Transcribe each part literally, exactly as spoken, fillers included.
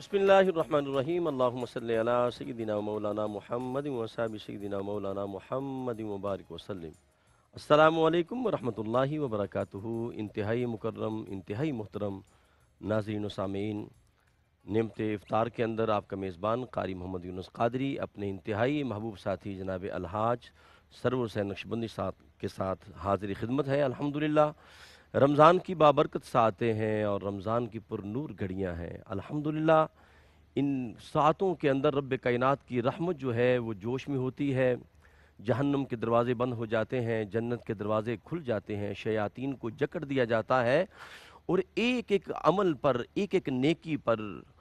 بسم اللہ الرحمن الرحیم اللہم صلی علی سیدنا و مولانا محمد و صحابہ سیدنا مولانا محمد مبارک وسلم۔ السلام علیکم ورحمۃ اللہ وبرکاتہ۔ انتہائی مکرم، انتہائی محترم ناظرین و سامعین، نعمت افطار کے اندر آپ کا میزبان قاری محمد یونس قادری اپنے انتہائی محبوب ساتھی جناب الحاج سرور حسین نقشبندی صاحب کے ساتھ حاضر خدمت ہے۔ الحمدللہ رمضان کی بابرکت ساعتیں ہیں اور رمضان کی پر نور گھڑیاں ہیں۔ الحمدللہ ان ساعتوں کے اندر رب کائنات کی رحمت جو ہے وہ جوش میں ہوتی ہے، جہنم کے دروازے بند ہو جاتے ہیں، جنت کے دروازے کھل جاتے ہیں، شیاطین کو جکڑ دیا جاتا ہے، اور ایک ایک عمل پر، ایک ایک نیکی پر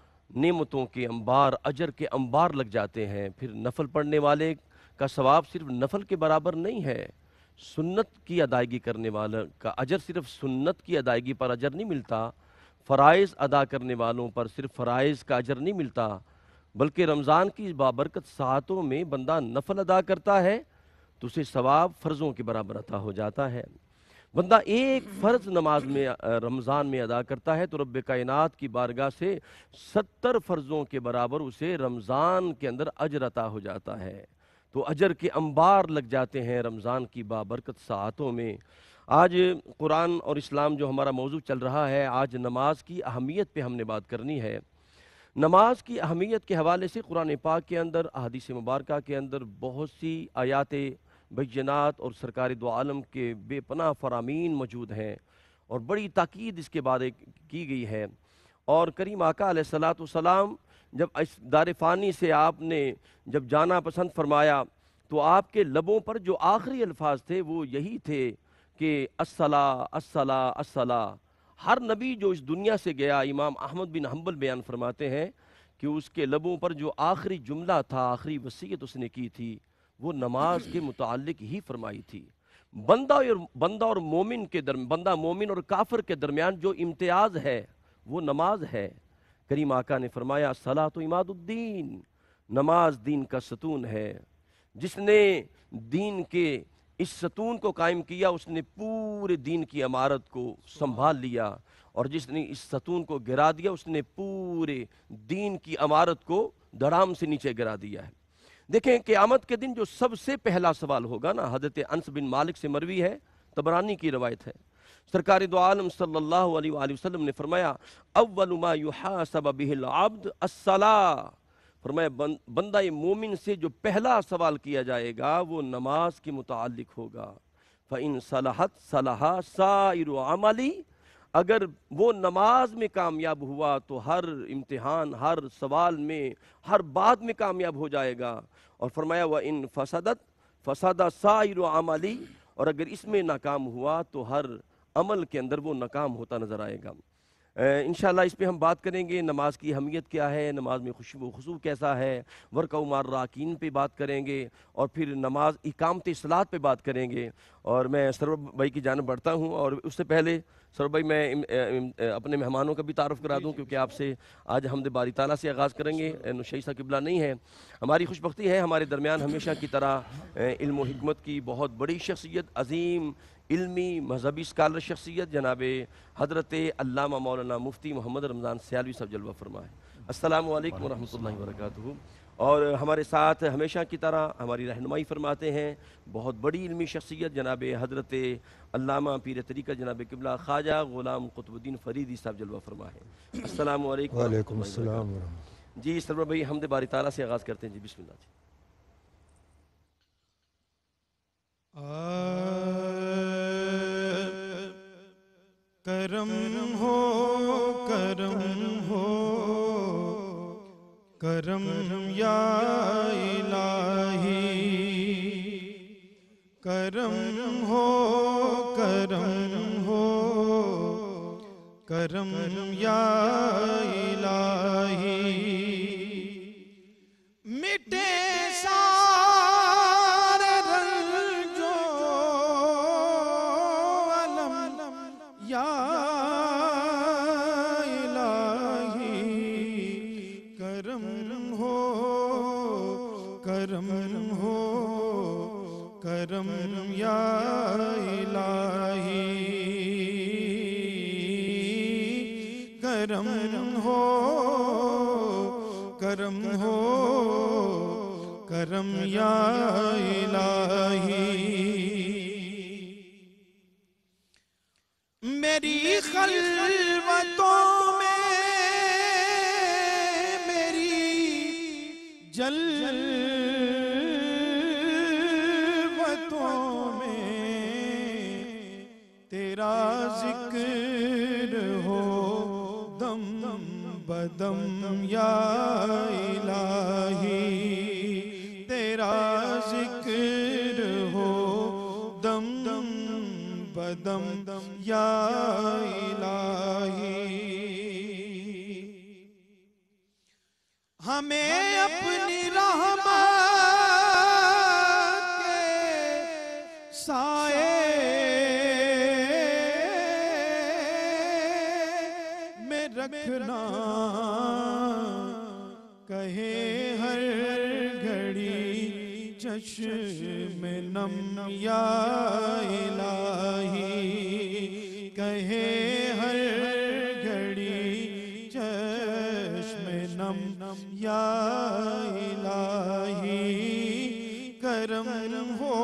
نعمتوں کے انبار، اجر کے انبار لگ جاتے ہیں۔ پھر نفل پڑھنے والے کا ثواب صرف نفل کے برابر نہیں ہے، سنت کی ادائیگی کرنے والا کا اجر صرف سنت کی ادائیگی پر اجر نہیں ملتا، فرائض ادا کرنے والوں پر صرف فرائض کا اجر نہیں ملتا، بلکہ رمضان کی اس بابرکت ساعتوں میں بندہ نفل ادا کرتا ہے تو اسے ثواب فرضوں کے برابر عطا ہو جاتا ہے۔ بندہ ایک فرض نماز میں رمضان میں ادا کرتا ہے تو رب کائنات کی بارگاہ سے ستر فرضوں کے برابر اسے رمضان کے اندر اجر عطا ہو جاتا ہے۔ تو اجر کے انبار لگ جاتے ہیں رمضان کی بابرکت ساعتوں میں۔ آج قرآن اور اسلام جو ہمارا موضوع چل رہا ہے، آج نماز کی اہمیت پہ ہم نے بات کرنی ہے۔ نماز کی اہمیت کے حوالے سے قرآن پاک کے اندر، احادیث مبارکہ کے اندر بہت سی آیات بینات اور سرکار دو عالم کے بے پناہ فرامین موجود ہیں، اور بڑی تاکید اس کے بعد کی گئی ہے۔ اور کریم آقا علیہ الصلوۃ والسلام جب اس دار فانی سے آپ نے جب جانا پسند فرمایا تو آپ کے لبوں پر جو آخری الفاظ تھے وہ یہی تھے کہ الصلاۃ الصلاۃ الصلاۃ۔ ہر نبی جو اس دنیا سے گیا، امام احمد بن حنبل بیان فرماتے ہیں کہ اس کے لبوں پر جو آخری جملہ تھا، آخری وصیت اس نے کی تھی، وہ نماز کے متعلق ہی فرمائی تھی۔ بندہ اور بندہ اور مومن کے درمیان، بندہ مومن اور کافر کے درمیان جو امتیاز ہے وہ نماز ہے۔ کریم آقا نے فرمایا الصلاۃ عماد الدین، نماز دین کا ستون ہے۔ جس نے دین کے اس ستون کو قائم کیا اس نے پورے دین کی عمارت کو سنبھال لیا، اور جس نے اس ستون کو گرا دیا اس نے پورے دین کی عمارت کو دھڑام سے نیچے گرا دیا ہے۔ دیکھیں قیامت کے دن جو سب سے پہلا سوال ہوگا نا، حضرت انس بن مالک سے مروی ہے، طبرانی کی روایت ہے، سرکار دو عالم صلی اللہ علیہ وآلہ وسلم نے فرمایا اول ما یحاسب بہ العبد الصلاۃ، فرمایا بندہ مومن سے جو پہلا سوال کیا جائے گا وہ نماز کے متعلق ہوگا۔ فَإِن صَلَحَتْ صَلَحَ سَائِرُ عَمَلِي، اگر وہ نماز میں کامیاب ہوا تو ہر امتحان، ہر سوال میں، ہر بات میں کامیاب ہو جائے گا۔ اور فرمایا وَإِن فَسَدَتْ فَسَدَ سَائِرُ عَمَلِي، اور اگر اس میں ناکام ہوا تو ہر عمل کے اندر وہ ناکام ہوتا نظر آئے گا۔ انشاءاللہ اس پہ ہم بات کریں گے، نماز کی اہمیت کیا ہے، نماز میں خوشو و خضوع کیسا ہے، ورکع مع الراکعین پہ بات کریں گے، اور پھر نماز اقامت صلاۃ پہ بات کریں گے۔ اور میں سرور بھائی کی جانب بڑھتا ہوں، اور اس سے پہلے سرور بھائی میں اپنے مہمانوں کا بھی تعارف کرا دوں، کیونکہ آپ سے آج حمد باری تعالیٰ سے آغاز کریں گے۔ نشیسہ قبلہ نہیں ہے، ہماری خوش بختی ہے، ہمارے درمیان ہمیشہ کی طرح علم و حکمت کی بہت بڑی شخصیت، عظیم علمی مذہبی اسکالر شخصیت جناب حضرت علامہ مولانا مفتی محمد رمضان سیالوی صاحب جلوہ فرمائے۔ السلام علیکم ورحمۃ اللہ وبرکاتہ۔ اور ہمارے ساتھ ہمیشہ کی طرح ہماری رہنمائی فرماتے ہیں بہت بڑی علمی شخصیت جناب حضرت علامہ پیر طریقہ جناب قبلہ خواجہ غلام قطب الدین فریدی صاحب جلوہ فرمائے۔ السلام علیکم وعلیکم ورحمۃ اللہ السلام وبرکاتہ۔ ورحمۃ جی سرور بھائی حمد باری تعالیٰ سے آغاز کرتے ہیں، جی بسم اللہ جی۔ کرم ہو کرم ہو کرم یا الہی، کرم ہو کرم ہو کرم یا الہی، مٹے سارے رنجو علم یا الہی، کرم ہو کرم ہو کرم یا الہی، کرم ہو کرم ہو کرم یا الہی میری خلوتوں میں میری جلوتوں میں تیرا ذکر ہو دم بدم یا الہی تیرا ذکر ہو دم بدم یا الہی ہمیں اپنی رحمت کے سائے میں رکھنا کہے ہر گھڑی چشم نم یا الہی کہے ہر گھڑی چشم نم یا الہی کرم ہو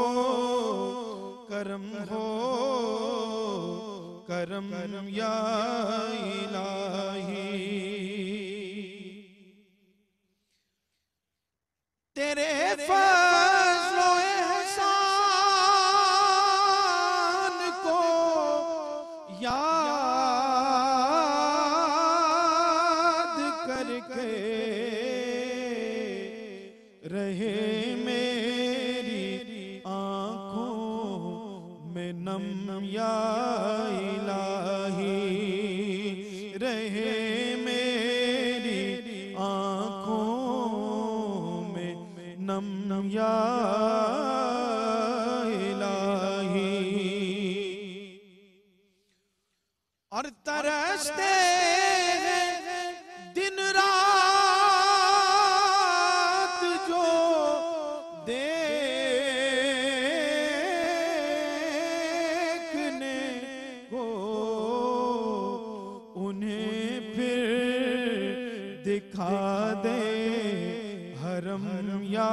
کرم ہو کرم یا الہی تیرے فضل و احسان کو یاد کر کے رہے میری آنکھوں میں نم یا الہی رہے میری آنکھوں میں نم یا الہی اور ترستے ہیں دن رات جو دیکھنے کو انہیں پھر دکھا دے حرم یا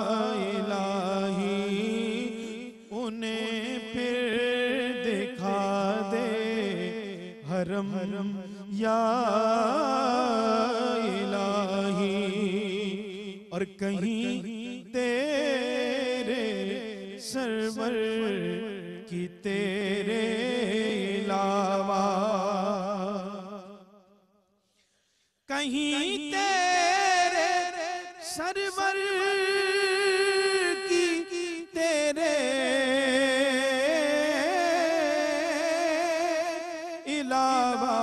الہی انہیں پھر دکھا دے حرم یا الہی اور کہیں تیرے سرور کی تیرے علاوہ کہیں تیرے سرور کی تیرے علاوہ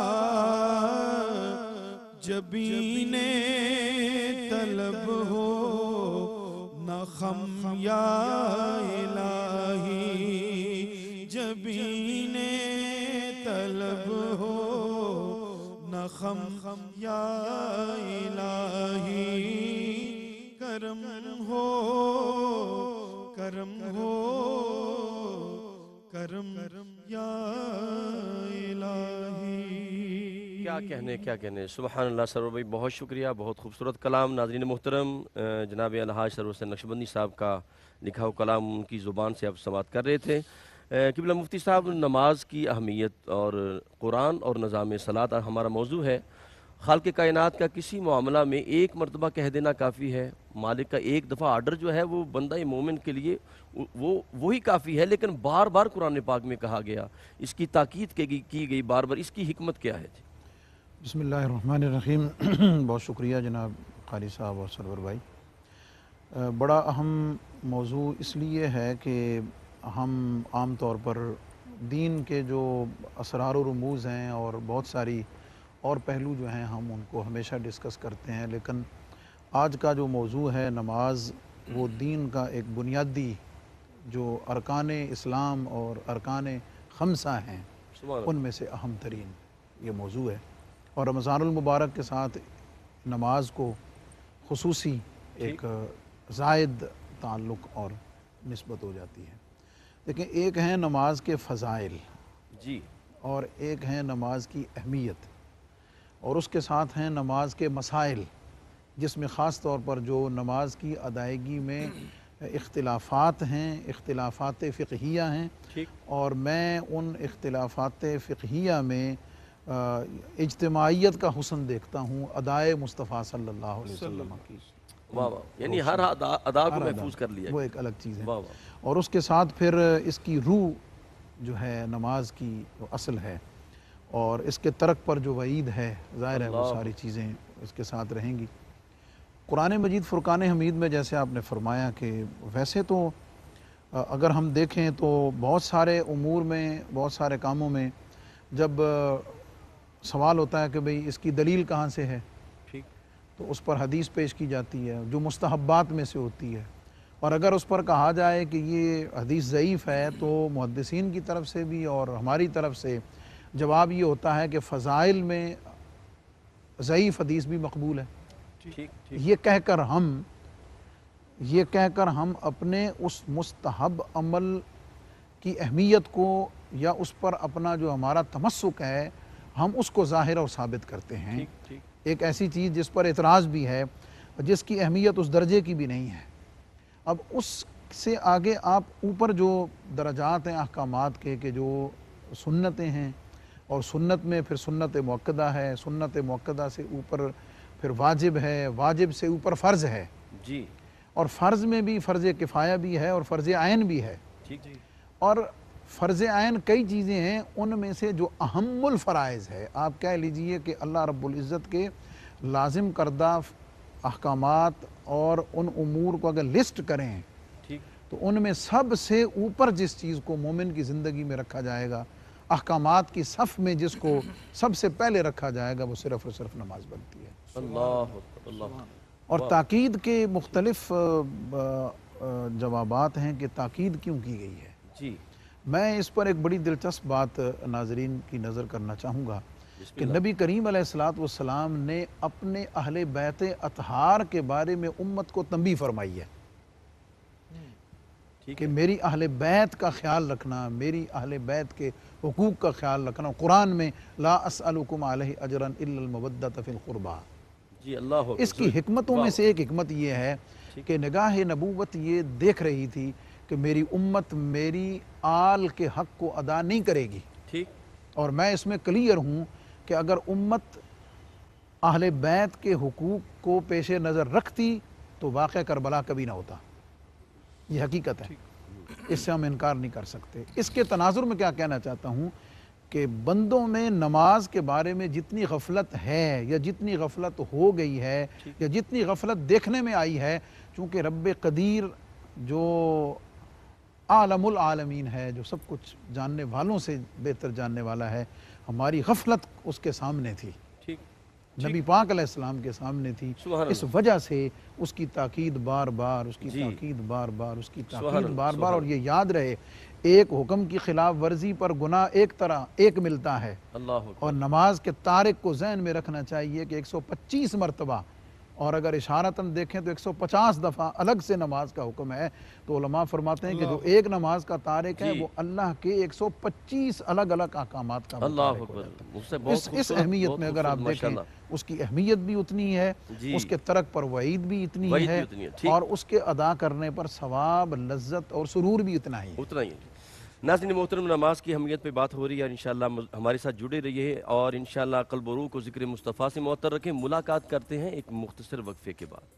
جبین طلب ہو نہ خم یا الہی جبین طلب ہو نہ خم یا الہی کرم ہو کرم ہو کرم یا الہی کیا کہنے کیا کہنے سبحان اللہ سرور بھائی بہت شکریہ بہت خوبصورت کلام ناظرین محترم جناب الحاج سرور حسین نقشبندی صاحب کا لکھا ہوا کلام ان کی زبان سے آپ سماعت کر رہے تھے قبلہ مفتی صاحب نماز کی اہمیت اور قرآن اور نظام صلاۃ ہمارا موضوع ہے خالق کائنات کا کسی معاملہ میں ایک مرتبہ کہہ دینا کافی ہے مالک کا ایک دفعہ آرڈر جو ہے وہ بندہ مومن کے لیے وہ وہی کافی ہے لیکن بار بار قرآن پاک میں کہا گیا اس کی تاکید کی گئی بار بار اس کی حکمت کیا ہے جی بسم اللہ الرحمن الرحیم بہت شکریہ جناب قاری صاحب اور سرور بھائی بڑا اہم موضوع اس لیے ہے کہ ہم عام طور پر دین کے جو اسرار و رموز ہیں اور بہت ساری اور پہلو جو ہیں ہم ان کو ہمیشہ ڈسکس کرتے ہیں لیکن آج کا جو موضوع ہے نماز وہ دین کا ایک بنیادی جو ارکان اسلام اور ارکان خمسہ ہیں ان میں سے اہم ترین یہ موضوع ہے اور رمضان المبارک کے ساتھ نماز کو خصوصی ایک زائد تعلق اور نسبت ہو جاتی ہے لیکن ایک ہیں نماز کے فضائل جی اور ایک ہیں نماز کی اہمیت اور اس کے ساتھ ہیں نماز کے مسائل جس میں خاص طور پر جو نماز کی ادائیگی میں اختلافات ہیں، اختلافات فقہیہ ہیں، ٹھیک اور میں ان اختلافات فقہیہ میں اجتماعیت کا حسن دیکھتا ہوں ادائے مصطفیٰ صلی اللہ علیہ وسلم کی۔ واہ واہ، یعنی ہر ادا ادا کو محفوظ کر لیا وہ گیا۔ ایک الگ چیز ہے، واہ واہ، اور اس کے ساتھ پھر اس کی روح جو ہے نماز کی وہ اصل ہے، اور اس کے ترک پر جو وعید ہے ظاہر ہے وہ اللہ ساری چیزیں اس کے ساتھ رہیں گی۔ قرآن مجید فرقان حمید میں جیسے آپ نے فرمایا کہ ویسے تو اگر ہم دیکھیں تو بہت سارے امور میں، بہت سارے کاموں میں جب سوال ہوتا ہے کہ بھئی اس کی دلیل کہاں سے ہے، ٹھیک تو اس پر حدیث پیش کی جاتی ہے جو مستحبات میں سے ہوتی ہے، اور اگر اس پر کہا جائے کہ یہ حدیث ضعیف ہے تو محدثین کی طرف سے بھی اور ہماری طرف سے جواب یہ ہوتا ہے کہ فضائل میں ضعیف حدیث بھی مقبول ہے۔ ٹھیک ٹھیک، یہ کہہ کر ہم یہ کہہ کر ہم اپنے اس مستحب عمل کی اہمیت کو یا اس پر اپنا جو ہمارا تمسک ہے ہم اس کو ظاہر اور ثابت کرتے ہیں۔ ٹھیک ٹھیک، ایک ایسی چیز جس پر اعتراض بھی ہے، جس کی اہمیت اس درجے کی بھی نہیں ہے، اب اس سے آگے آپ اوپر جو درجات ہیں احکامات کے کہ جو سنتیں ہیں، اور سنت میں پھر سنت مؤکدہ ہے، سنت مؤکدہ سے اوپر پھر واجب ہے، واجب سے اوپر فرض ہے، جی اور فرض میں بھی فرض کفایہ بھی ہے اور فرض عین بھی ہے، ٹھیک جی، اور فرض عین کئی چیزیں ہیں، ان میں سے جو اہم الفرائض ہے، آپ کہہ لیجئے کہ اللہ رب العزت کے لازم کردہ احکامات اور ان امور کو اگر لسٹ کریں ٹھیک، تو ان میں سب سے اوپر جس چیز کو مومن کی زندگی میں رکھا جائے گا، احکامات کی صف میں جس کو سب سے پہلے رکھا جائے گا، وہ صرف اور صرف نماز بنتی ہے۔ اللہ اللہ، اور تاکید کے مختلف جوابات ہیں کہ تاکید کیوں کی گئی ہے۔ جی میں اس پر ایک بڑی دلچسپ بات ناظرین کی نظر کرنا چاہوں گا بسم کہ اللہ، نبی کریم علیہ الصلوۃ والسلام نے اپنے اہل بیت اطہار کے بارے میں امت کو تنبیہ فرمائی ہے ٹھیک کہ ہے، میری اہل بیت کا خیال رکھنا، میری اہل بیت کے حقوق کا خیال رکھنا۔ قرآن میں لا اسألکم علیہ اجرا الا المودۃ فی القربى، جی اللہ اس کی حکمتوں میں سے ایک حکمت یہ ہے ٹھیک، کہ نگاہ نبوت یہ دیکھ رہی تھی کہ میری امت میری آل کے حق کو ادا نہیں کرے گی، ٹھیک، اور میں اس میں کلیئر ہوں کہ اگر امت اہل بیت کے حقوق کو پیش نظر رکھتی تو واقعہ کربلا کبھی نہ ہوتا، یہ حقیقت ہے، اس سے ہم انکار نہیں کر سکتے۔ اس کے تناظر میں کیا کہنا چاہتا ہوں کہ بندوں میں نماز کے بارے میں جتنی غفلت ہے یا جتنی غفلت ہو گئی ہے یا جتنی غفلت دیکھنے میں آئی ہے، چونکہ رب قدیر جو عالم العالمین ہے، جو سب کچھ جاننے والوں سے بہتر جاننے والا ہے، ہماری غفلت اس کے سامنے تھی، ٹھیک، نبی پاک علیہ السلام کے سامنے تھی، سبحان اس اللہ، وجہ سے اس کی تاکید بار بار اس کی جی، تاکید بار بار اس کی سبحان تاکید اللہ، بار سبحان بار، اور یہ یاد رہے ایک حکم کی خلاف ورزی پر گناہ ایک طرح ایک ملتا ہے، اللہ اکبر، اور نماز کے تارک کو ذہن میں رکھنا چاہیے کہ ایک سو پچیس مرتبہ، اور اگر اشارتاً دیکھیں تو ایک سو پچاس دفعہ الگ سے نماز کا حکم ہے، تو علماء فرماتے ہیں کہ جو ایک نماز کا تارک ہے جی، وہ اللہ کے ایک سو پچیس الگ الگ احکامات کا اللہ متارک ہو اکبر، جاتا ہے۔ مجھ سے بہت اس اس خوبصورت، اہمیت بہت میں اگر آپ خوبصورت، دیکھیں ماشاءاللہ، اس کی اہمیت بھی اتنی ہے، جی، اس کے ترک پر وعید بھی اتنی وعید ہے، بھی اتنی ہے، ٹھیک، اور اس کے ادا کرنے پر ثواب، لذت اور سرور بھی اتنا ہی ہے۔ اتنا ہی ہے۔ ناظرین محترم، نماز کی اہمیت پہ بات ہو رہی ہے، انشاءاللہ ہمارے ساتھ جڑے رہیے اور انشاءاللہ قلب و روح کو ذکر مصطفیٰ سے معطر رکھیں۔ ملاقات کرتے ہیں ایک مختصر وقفے کے بعد۔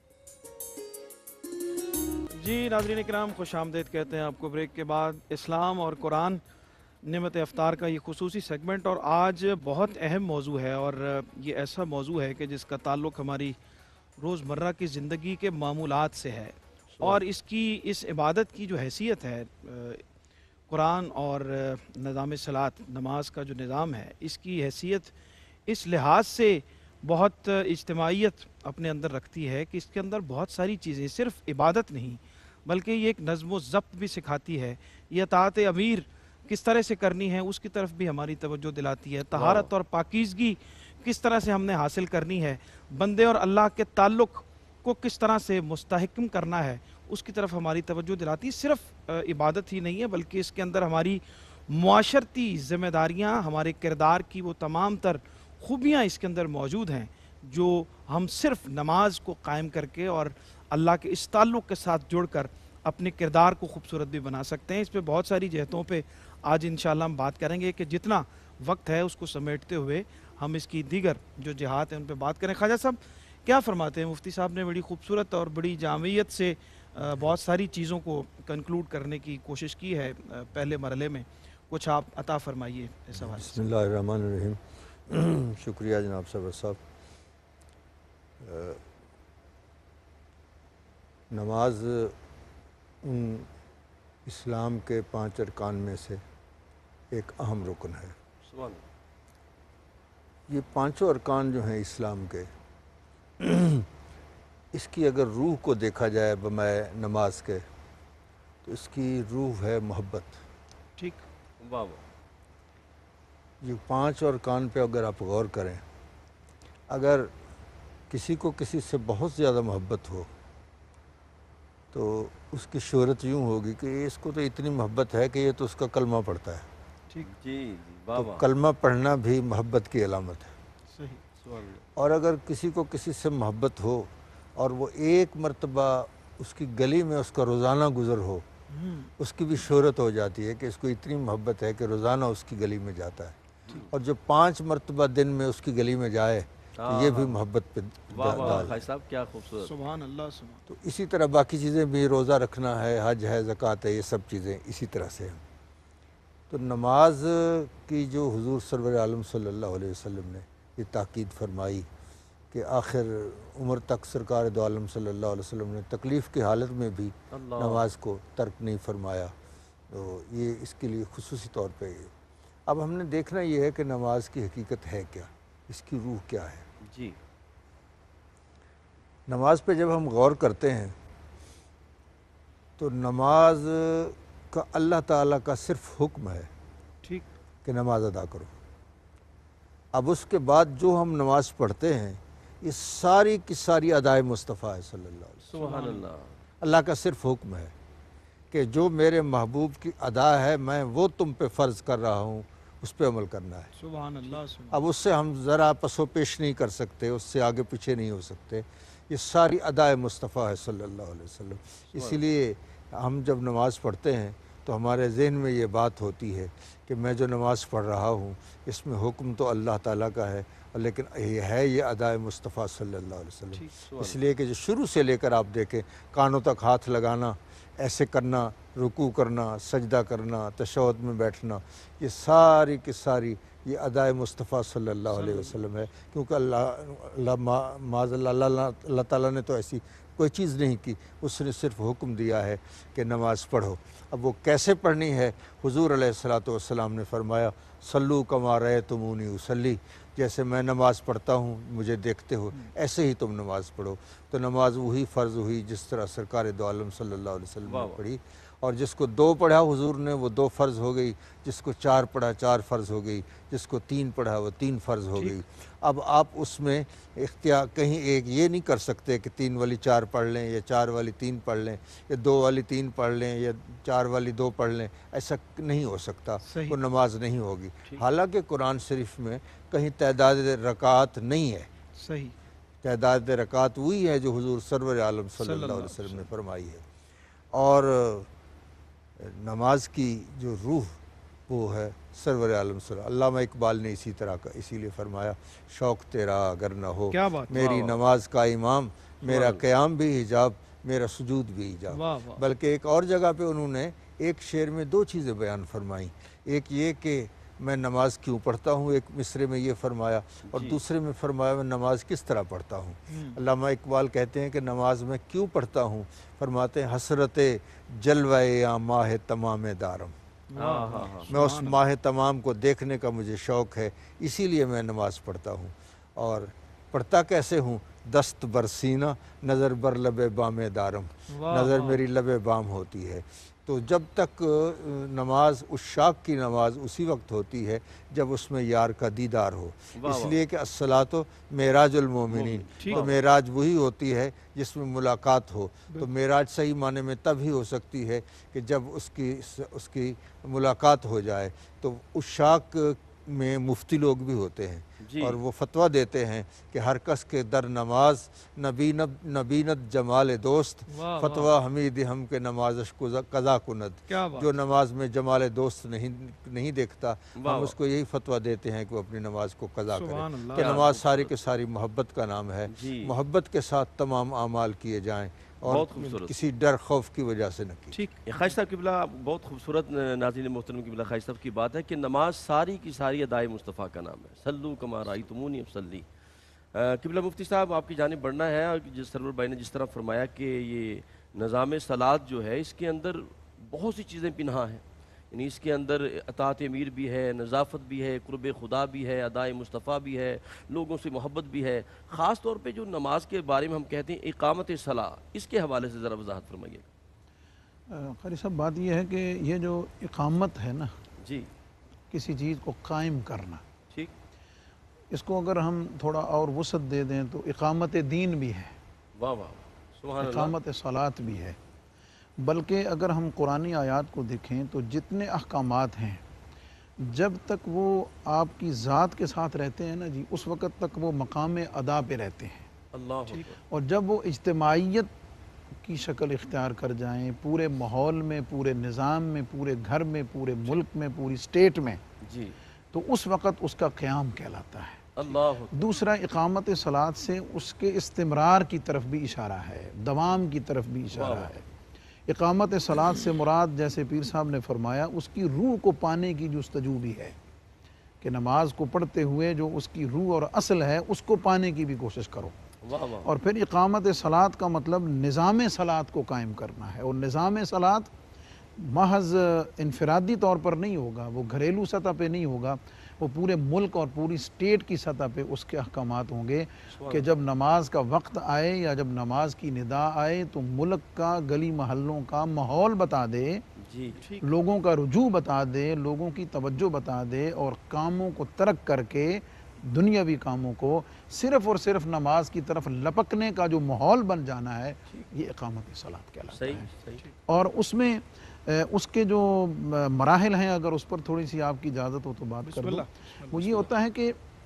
جی ناظرین کرام، خوش آمدید کہتے ہیں آپ کو بریک کے بعد۔ اسلام اور قرآن نعمت افطار کا یہ خصوصی سیگمنٹ، اور آج بہت اہم موضوع ہے، اور یہ ایسا موضوع ہے کہ جس کا تعلق ہماری روزمرہ کی زندگی کے معمولات سے ہے، اور اس کی اس عبادت کی جو حیثیت ہے، قرآن اور نظام صلاۃ، نماز کا جو نظام ہے، اس کی حیثیت اس لحاظ سے بہت اجتماعیت اپنے اندر رکھتی ہے کہ اس کے اندر بہت ساری چیزیں، صرف عبادت نہیں بلکہ یہ ایک نظم و ضبط بھی سکھاتی ہے، یہ اطاعت امیر کس طرح سے کرنی ہے اس کی طرف بھی ہماری توجہ دلاتی ہے، طہارت اور پاکیزگی کس طرح سے ہم نے حاصل کرنی ہے، بندے اور اللہ کے تعلق کو کس طرح سے مستحکم کرنا ہے اس کی طرف ہماری توجہ دلاتی ہے۔ صرف عبادت ہی نہیں ہے بلکہ اس کے اندر ہماری معاشرتی ذمہ داریاں، ہمارے کردار کی وہ تمام تر خوبیاں اس کے اندر موجود ہیں جو ہم صرف نماز کو قائم کر کے اور اللہ کے اس تعلق کے ساتھ جڑ کر اپنے کردار کو خوبصورت بھی بنا سکتے ہیں. اس پہ بہت ساری جہتوں پہ آج انشاءاللہ ہم بات کریں گے کہ جتنا وقت ہے اس کو سمیٹتے ہوئے ہم اس کی دیگر جو جہات ہیں ان پہ بات کریں. خواجہ صاحب کیا فرماتے ہیں؟ مفتی صاحب نے بڑی خوبصورت اور بڑی جامعیت سے بہت ساری چیزوں کو کنکلوڈ کرنے کی کوشش کی ہے پہلے مرحلے میں. کچھ آپ عطا فرمائیے اس حوالے سے. بسم اللہ الرحمن الرحیم. شکریہ جناب صبر صاحب. نماز ان اسلام کے پانچ ارکان میں سے ایک اہم رکن ہے. سبحان یہ پانچوں ارکان جو ہیں اسلام کے، اس کی اگر روح کو دیکھا جائے بمائے نماز کے تو اس کی روح ہے محبت. ٹھیک. واہ واہ. یہ پانچ ارکان پہ اگر آپ غور کریں، اگر کسی کو کسی سے بہت زیادہ محبت ہو تو اس کی شہرت یوں ہوگی کہ اس کو تو اتنی محبت ہے کہ یہ تو اس کا کلمہ پڑھتا ہے. ٹھیک. جی جی واہ تو واہ. کلمہ پڑھنا بھی محبت کی علامت ہے. صحیح. سبحان اللہ. اور اگر کسی کو کسی سے محبت ہو اور وہ ایک مرتبہ اس کی گلی میں اس کا روزانہ گزر ہو، اس کی بھی شہرت ہو جاتی ہے کہ اس کو اتنی محبت ہے کہ روزانہ اس کی گلی میں جاتا ہے. اور جو پانچ مرتبہ دن میں اس کی گلی میں جائے تو یہ بھی محبت پہ واہ واہ. ڈال. خواجہ صاحب کیا خوبصورت. سبحان اللہ. سبحان. تو اسی طرح باقی چیزیں بھی، روزہ رکھنا ہے، حج ہے، زکوٰۃ ہے، یہ سب چیزیں اسی طرح سے ہیں. تو نماز کی جو حضور سرور عالم صلی اللہ علیہ وسلم نے یہ تاکید فرمائی کہ آخر عمر تک سرکار دو عالم صلی اللہ علیہ وسلم نے تکلیف کی حالت میں بھی اللہ. نماز کو ترک نہیں فرمایا. تو یہ اس کے لیے خصوصی طور پہ یہ. اب ہم نے دیکھنا یہ ہے کہ نماز کی حقیقت ہے کیا، اس کی روح کیا ہے. جی. نماز پہ جب ہم غور کرتے ہیں تو نماز کا اللہ تعالیٰ کا صرف حکم ہے ٹھیک. کہ نماز ادا کرو. اب اس کے بعد جو ہم نماز پڑھتے ہیں یہ ساری کی ساری ادائے مصطفیٰ ہے صلی اللہ علیہ وسلم. سبحان اللہ. اللہ کا صرف حکم ہے کہ جو میرے محبوب کی ادا ہے میں وہ تم پہ فرض کر رہا ہوں، اس پہ عمل کرنا ہے. سبحان اللہ. سبحان. اب اس سے ہم ذرا پسو پیش نہیں کر سکتے، اس سے آگے پیچھے نہیں ہو سکتے. یہ ساری ادائے مصطفیٰ ہے صلی اللہ علیہ وسلم. اسی لیے ہم جب نماز پڑھتے ہیں تو ہمارے ذہن میں یہ بات ہوتی ہے کہ میں جو نماز پڑھ رہا ہوں اس میں حکم تو اللہ تعالیٰ کا ہے، لیکن یہ ہے یہ ادائے مصطفیٰ صلی اللہ علیہ وسلم. اس لیے کہ جو شروع سے لے کر آپ دیکھیں، کانوں تک ہاتھ لگانا، ایسے کرنا، رکوع کرنا، سجدہ کرنا، تشہد میں بیٹھنا، یہ ساری کی ساری یہ ادائے مصطفیٰ صلی اللہ علیہ وسلم ہے. کیونکہ اللہ اللہ معاذ اللہ اللہ اللہ تعالیٰ نے تو ایسی کوئی چیز نہیں کی، اس نے صرف حکم دیا ہے کہ نماز پڑھو. اب وہ کیسے پڑھنی ہے؟ حضور علیہ الصلاۃ والسلام نے فرمایا صلو کما رأیتمونی اصلی، جیسے میں نماز پڑھتا ہوں مجھے دیکھتے ہو ایسے ہی تم نماز پڑھو. تو نماز وہی فرض ہوئی جس طرح سرکار دو عالم صلی اللہ علیہ وسلم نے پڑھی. اور جس کو دو پڑھا حضور نے وہ دو فرض ہو گئی، جس کو چار پڑھا چار فرض ہو گئی، جس کو تین پڑھا وہ تین فرض ہو گئی. اب آپ اس میں اختیار کہیں ایک یہ نہیں کر سکتے کہ تین والی چار پڑھ لیں یا چار والی تین پڑھ لیں یا دو والی تین پڑھ لیں یا چار والی دو پڑھ لیں. ایسا نہیں ہو سکتا، وہ نماز نہیں ہوگی. حالانکہ قرآن شریف میں کہیں تعداد رکعات نہیں ہے. صحیح. تعداد رکعات وہی ہے جو حضور سرور عالم صلی اللہ علیہ وسلم نے فرمائی ہے. اور نماز کی جو روح وہ ہے سرور عالم صلی اللہ. علامہ اقبال نے اسی طرح کا اسی لیے فرمایا شوق تیرا اگر نہ ہو میری نماز کا امام، میرا قیام بھی حجاب، میرا سجود بھی حجاب. بلکہ ایک اور جگہ پہ انہوں نے ایک شعر میں دو چیزیں بیان فرمائیں. ایک یہ کہ میں نماز کیوں پڑھتا ہوں، ایک مصرے میں یہ فرمایا، اور دوسرے میں فرمایا میں نماز کس طرح پڑھتا ہوں. علامہ اقبال کہتے ہیں کہ نماز میں کیوں پڑھتا ہوں، فرماتے ہیں حسرت جلوہ یا ماہ تمام دارم، میں اس ماہ تمام کو دیکھنے کا مجھے شوق ہے، اسی لیے میں نماز پڑھتا ہوں. اور پڑھتا کیسے ہوں؟ دست بر سینہ نظر بر لب بام دارم، نظر میری لب بام ہوتی ہے. تو جب تک نماز عشاق کی نماز اسی وقت ہوتی ہے جب اس میں یار کا دیدار ہو. اس لیے کہ الصلاۃ معراج المومنین، تو معراج وہی ہوتی ہے جس میں ملاقات ہو. تو معراج صحیح معنی میں تب ہی ہو سکتی ہے کہ جب اس کی اس کی ملاقات ہو جائے. تو عشاق میں مفتی لوگ بھی ہوتے ہیں، جی اور وہ فتویٰ دیتے ہیں کہ ہر کس کے در نماز نبینت نبینت جمال دوست واہ فتویٰ حمید ہم کے نمازش قضا کند. کیا بات. جو نماز میں جمال دوست نہیں نہیں دیکھتا واہ ہم اس کو یہی فتویٰ دیتے ہیں کہ وہ اپنی نماز کو قضا کرے. سبحان اللہ. کہ نماز ساری کے ساری محبت کا نام ہے. جی محبت کے ساتھ تمام اعمال کیے جائیں اور بہت خوبصورت. کسی ڈر خوف کی وجہ سے نہ کی. ٹھیک. خواجہ صاحب قبلہ بہت خوبصورت ناظرین محترم قبلہ خواجہ صاحب کی بات ہے کہ نماز ساری کی ساری ادائے مصطفیٰ کا نام ہے. سلو کما رأیتمونی اصلی. قبلہ مفتی صاحب آپ کی جانب بڑھنا ہے اور جس سرور بھائی نے جس طرح فرمایا کہ یہ نظام صلاۃ جو ہے اس کے اندر بہت سی چیزیں پنہا ہیں. یعنی اس کے اندر اطاعت امیر بھی ہے، نظافت بھی ہے، قرب خدا بھی ہے، ادائے مصطفیٰ بھی ہے، لوگوں سے محبت بھی ہے. خاص طور پہ جو نماز کے بارے میں ہم کہتے ہیں اقامت صلاح، اس کے حوالے سے ذرا وضاحت فرمائیے. قاری صاحب بات یہ ہے کہ یہ جو اقامت ہے نا، جی کسی چیز کو قائم کرنا، ٹھیک. اس کو اگر ہم تھوڑا اور وسعت دے دیں تو اقامت دین بھی ہے، واہ واہ سبحان اللہ. اقامت صلاۃ بھی ہے. بلکہ اگر ہم قرآنی آیات کو دیکھیں تو جتنے احکامات ہیں جب تک وہ آپ کی ذات کے ساتھ رہتے ہیں نا جی، اس وقت تک وہ مقام ادا پہ رہتے ہیں. اللہ اور جب وہ اجتماعیت کی شکل اختیار کر جائیں، پورے ماحول میں، پورے نظام میں، پورے گھر میں، پورے ملک میں، پوری اسٹیٹ میں، جی تو اس وقت اس کا قیام کہلاتا ہے. اللہ. دوسرا اقامت صلاۃ سے اس کے استمرار کی طرف بھی اشارہ ہے، دوام کی طرف بھی اشارہ واہ. ہے. اقامت صلاۃ سے مراد جیسے پیر صاحب نے فرمایا اس کی روح کو پانے کی جستجو بھی ہے کہ نماز کو پڑھتے ہوئے جو اس کی روح اور اصل ہے اس کو پانے کی بھی کوشش کرو. واہ واہ. اور پھر اقامت صلاۃ کا مطلب نظام صلاۃ کو قائم کرنا ہے. اور نظام صلاۃ محض انفرادی طور پر نہیں ہوگا، وہ گھریلو سطح پہ نہیں ہوگا، وہ پورے ملک اور پوری اسٹیٹ کی سطح پہ اس کے احکامات ہوں گے کہ جب نماز کا وقت آئے یا جب نماز کی ندا آئے تو ملک کا، گلی محلوں کا ماحول بتا دے، جی لوگوں کا رجوع بتا دے، لوگوں کی توجہ بتا دے، اور کاموں کو ترک کر کے دنیاوی کاموں کو صرف اور صرف نماز کی طرف لپکنے کا جو ماحول بن جانا ہے، یہ اقامت صلاۃ کہلاتا صحیح ہے. صحیح. اور اس میں اس کے جو مراحل ہیں، اگر اس پر تھوڑی سی آپ کی اجازت ہو تو بات کر دوں. وہ یہ ہوتا ہے کہ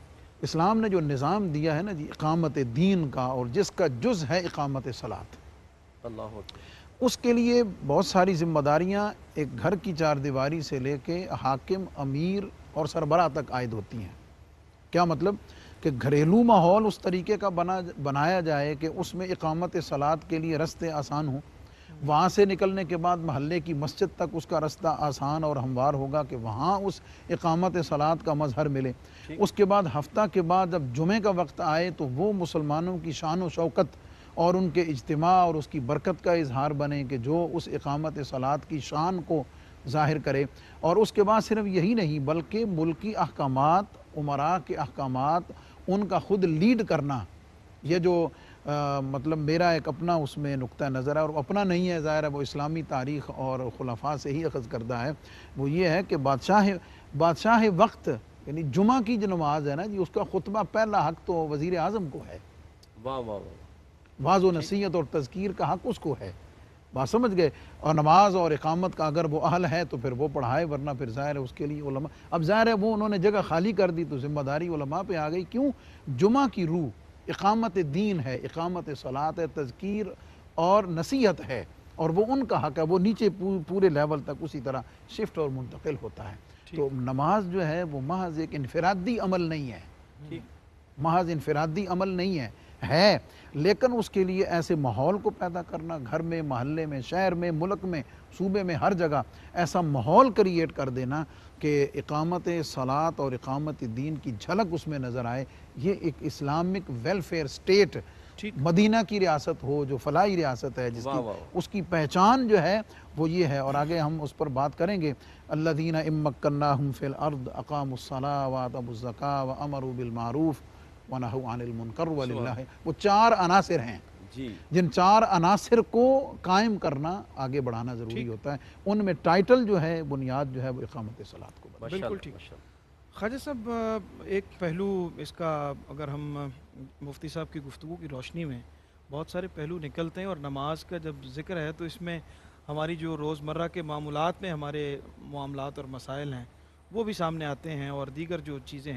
اسلام نے جو نظام دیا ہے نا جی اقامت دین کا، اور جس کا جز ہے اقامت صلاۃ، اللہ. اس کے لیے بہت ساری ذمہ داریاں ایک گھر کی چار دیواری سے لے کے حاکم، امیر اور سربراہ تک عائد ہوتی ہیں. کیا مطلب؟ کہ گھریلو ماحول اس طریقے کا بنا بنایا جائے کہ اس میں اقامت صلاۃ کے لیے رستے آسان ہوں. وہاں سے نکلنے کے بعد محلے کی مسجد تک اس کا رستہ آسان اور ہموار ہوگا کہ وہاں اس اقامت صلاۃ کا مظہر ملے. اس کے بعد ہفتہ کے بعد جب جمعے کا وقت آئے تو وہ مسلمانوں کی شان و شوکت اور ان کے اجتماع اور اس کی برکت کا اظہار بنے کہ جو اس اقامت صلاۃ کی شان کو ظاہر کرے. اور اس کے بعد صرف یہی نہیں بلکہ ملکی احکامات، امراء کے احکامات، ان کا خود لیڈ کرنا. یہ جو آ, مطلب میرا ایک اپنا اس میں نقطہ نظر ہے، اور اپنا نہیں ہے، ظاہر ہے وہ اسلامی تاریخ اور خلفاء سے ہی اخذ کردہ ہے. وہ یہ ہے کہ بادشاہ بادشاہ وقت یعنی جمعہ کی جو نماز ہے نا جی، اس کا خطبہ پہلا حق تو وزیر اعظم کو ہے. واہ واہ واہ. واعظ و نصیحت اور تذکیر کا حق اس کو ہے. بات سمجھ گئے؟ اور نماز اور اقامت کا اگر وہ اہل ہے تو پھر وہ پڑھائے، ورنہ پھر ظاہر ہے اس کے لیے علماء. اب ظاہر ہے وہ انہوں نے جگہ خالی کر دی تو ذمہ داری علماء پہ آ گئی. کیوں؟ جمعہ کی روح اقامت دین ہے، اقامت صلاۃ ہے، تذکیر اور نصیحت ہے، اور وہ ان کا حق ہے. وہ نیچے پورے لیول تک اسی طرح شفٹ اور منتقل ہوتا ہے. تو نماز جو ہے وہ محض ایک انفرادی عمل نہیں ہے، محض انفرادی عمل نہیں ہے ہے لیکن اس کے لیے ایسے ماحول کو پیدا کرنا، گھر میں، محلے میں، شہر میں، ملک میں، صوبے میں، ہر جگہ ایسا ماحول کریٹ کر دینا کہ اقامت صلاۃ اور اقامت دین کی جھلک اس میں نظر آئے. یہ ایک اسلامک ویلفیئر سٹیٹ مدینہ کی ریاست ہو جو فلاحی ریاست ہے، جس کی اس کی پہچان جو ہے وہ یہ ہے. اور آگے ہم اس پر بات کریں گے. الذین ان مکناہم فی الارض اقاموا الصلاۃ وآتوا الزکاۃ وامروا بالمعروف ونہوا عن المنکر وللہ. وہ چار عناصر ہیں جی جن چار عناصر کو قائم کرنا، آگے بڑھانا ضروری ہوتا ہے. ان میں ٹائٹل جو ہے، بنیاد جو ہے وہ اقامت صلاۃ کو بنا. بالکل ٹھیک. خواجہ صاحب ایک پہلو اس کا اگر ہم مفتی صاحب کی گفتگو کی روشنی میں بہت سارے پہلو نکلتے ہیں، اور نماز کا جب ذکر ہے تو اس میں ہماری جو روزمرہ کے معمولات میں ہمارے معاملات اور مسائل ہیں وہ بھی سامنے آتے ہیں، اور دیگر جو چیزیں ہیں.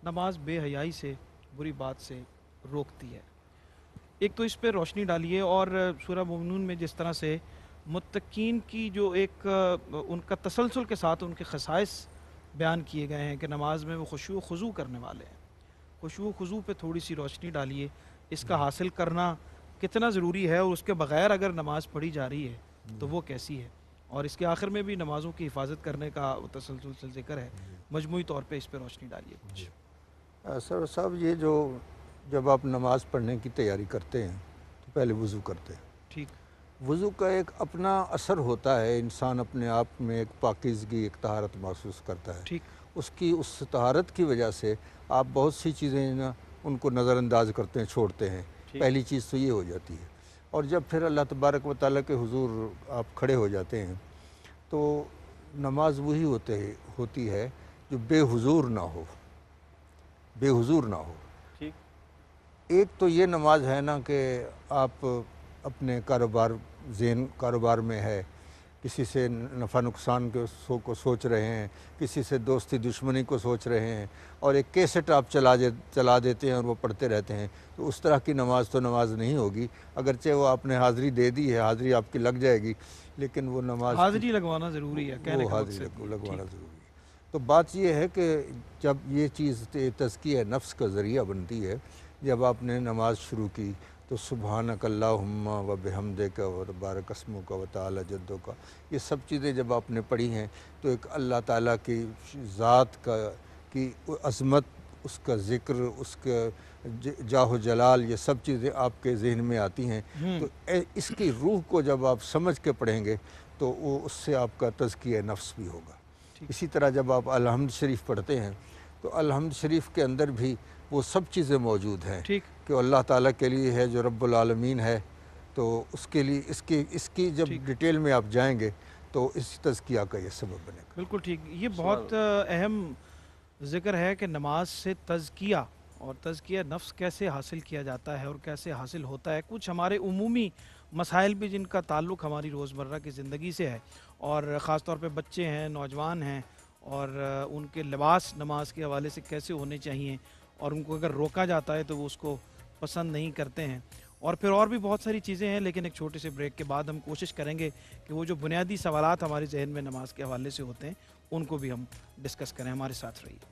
नमाज बेहयाई से, बुरी बात से रोकती है। एक तो इस पे रोशनी डालिए, और सूरह मोमिनून में जिस तरह से मुत्तकीन की जो एक अ, उनका तसलसल के साथ उनके खसाइस बयान किए गए हैं कि नमाज में वो खुशू खुजू करने वाले हैं, खुशू खुजू पे थोड़ी सी रोशनी डालिए। इसका हासिल करना कितना ज़रूरी है, और उसके बग़ैर अगर नमाज पढ़ी जा रही है तो वो कैसी है। और इसके आखिर में भी नमाज़ों की हिफाजत करने का तसलसल से जिक्र है। मजमूई तौर पे इस पर रोशनी डालिए कुछ। अ, सर साहब, ये जो जब आप नमाज़ पढ़ने की तैयारी करते हैं तो पहले वज़ू करते हैं। ठीक। वज़ू का एक अपना असर होता है, इंसान अपने आप में एक पाकीज़गी, एक तहारत महसूस करता है। ठीक। उसकी उस तहारत की वजह से आप बहुत सी चीज़ें ना उनको नज़रअंदाज करते हैं, छोड़ते हैं। पहली चीज़ तो ये हो जाती है। और जब फिर अल्लाह तबारक व तआला के हुज़ूर आप खड़े हो जाते हैं तो नमाज वही होते होती है जो बेहुजूर ना हो, बेहुजूर ना हो। ठीक। एक तो ये नमाज है ना कि आप अपने कारोबार ज़हन कारोबार में है, किसी से नफ़ा नुकसान के सो को सोच रहे हैं, किसी से दोस्ती दुश्मनी को सोच रहे हैं, और एक कैसेट आप चला दे चला देते हैं और वो पढ़ते रहते हैं, तो उस तरह की नमाज तो नमाज नहीं होगी। अगरचे वो आपने हाज़िरी दे दी है, हाज़िरी आपकी लग जाएगी, लेकिन वो नमाज हाज़िरी लगवाना ज़रूरी है, कहने वो का हाज़िरी मकसद ये। लगवाना ठीक। ज़रूरी है। तो बात ये है कि जब ये चीज़ तज़किया नफ्स का ज़रिया बनती है, जब आपने नमाज शुरू की तो सुबहानक अल्लाहुम्मा व बिहम्दिक व तबारक अस्मुक व तआला जद्दुक का, ये सब चीज़ें जब आपने पढ़ी हैं तो एक अल्लाह ताला की ज़ात का की अज़मत, उसका ज़िक्र, उसका जाहो जलाल, ये सब चीज़ें आपके ज़हन में आती हैं। तो ए- इसकी रूह को जब आप समझ के पढ़ेंगे तो वो उससे आपका तज़किया नफ्स भी होगा। इसी तरह जब आप अलहम्द शरीफ पढ़ते हैं तो अलहम्द शरीफ के अंदर भी वो सब चीज़ें मौजूद हैं ठीक। कि अल्लाह ताला के लिए है जो रब्बुल आलमीन है, तो उसके लिए इसकी इसकी जब ठीक। डिटेल में आप जाएंगे तो इस तज़किया का ये सबब बनेगा। बिल्कुल ठीक। ये बहुत अ, अहम ज़िक्र है कि नमाज से तज़किया, और तज़किया नफ्स कैसे हासिल किया जाता है और कैसे हासिल होता है। कुछ हमारे उमूमी मसाइल भी जिनका ताल्लुक़ हमारी रोज़मर्रा की ज़िंदगी से है, और ख़ास तौर पे बच्चे हैं, नौजवान हैं, और अ, उनके लिबास नमाज के हवाले से कैसे होने चाहिए, और उनको अगर रोका जाता है तो वो उसको पसंद नहीं करते हैं। और फिर और भी बहुत सारी चीज़ें हैं, लेकिन एक छोटे से ब्रेक के बाद हम कोशिश करेंगे कि वो जो बुनियादी सवालात हमारे जहन में नमाज के हवाले से होते हैं उनको भी हम डिस्कस करें। हमारे साथ रहिए।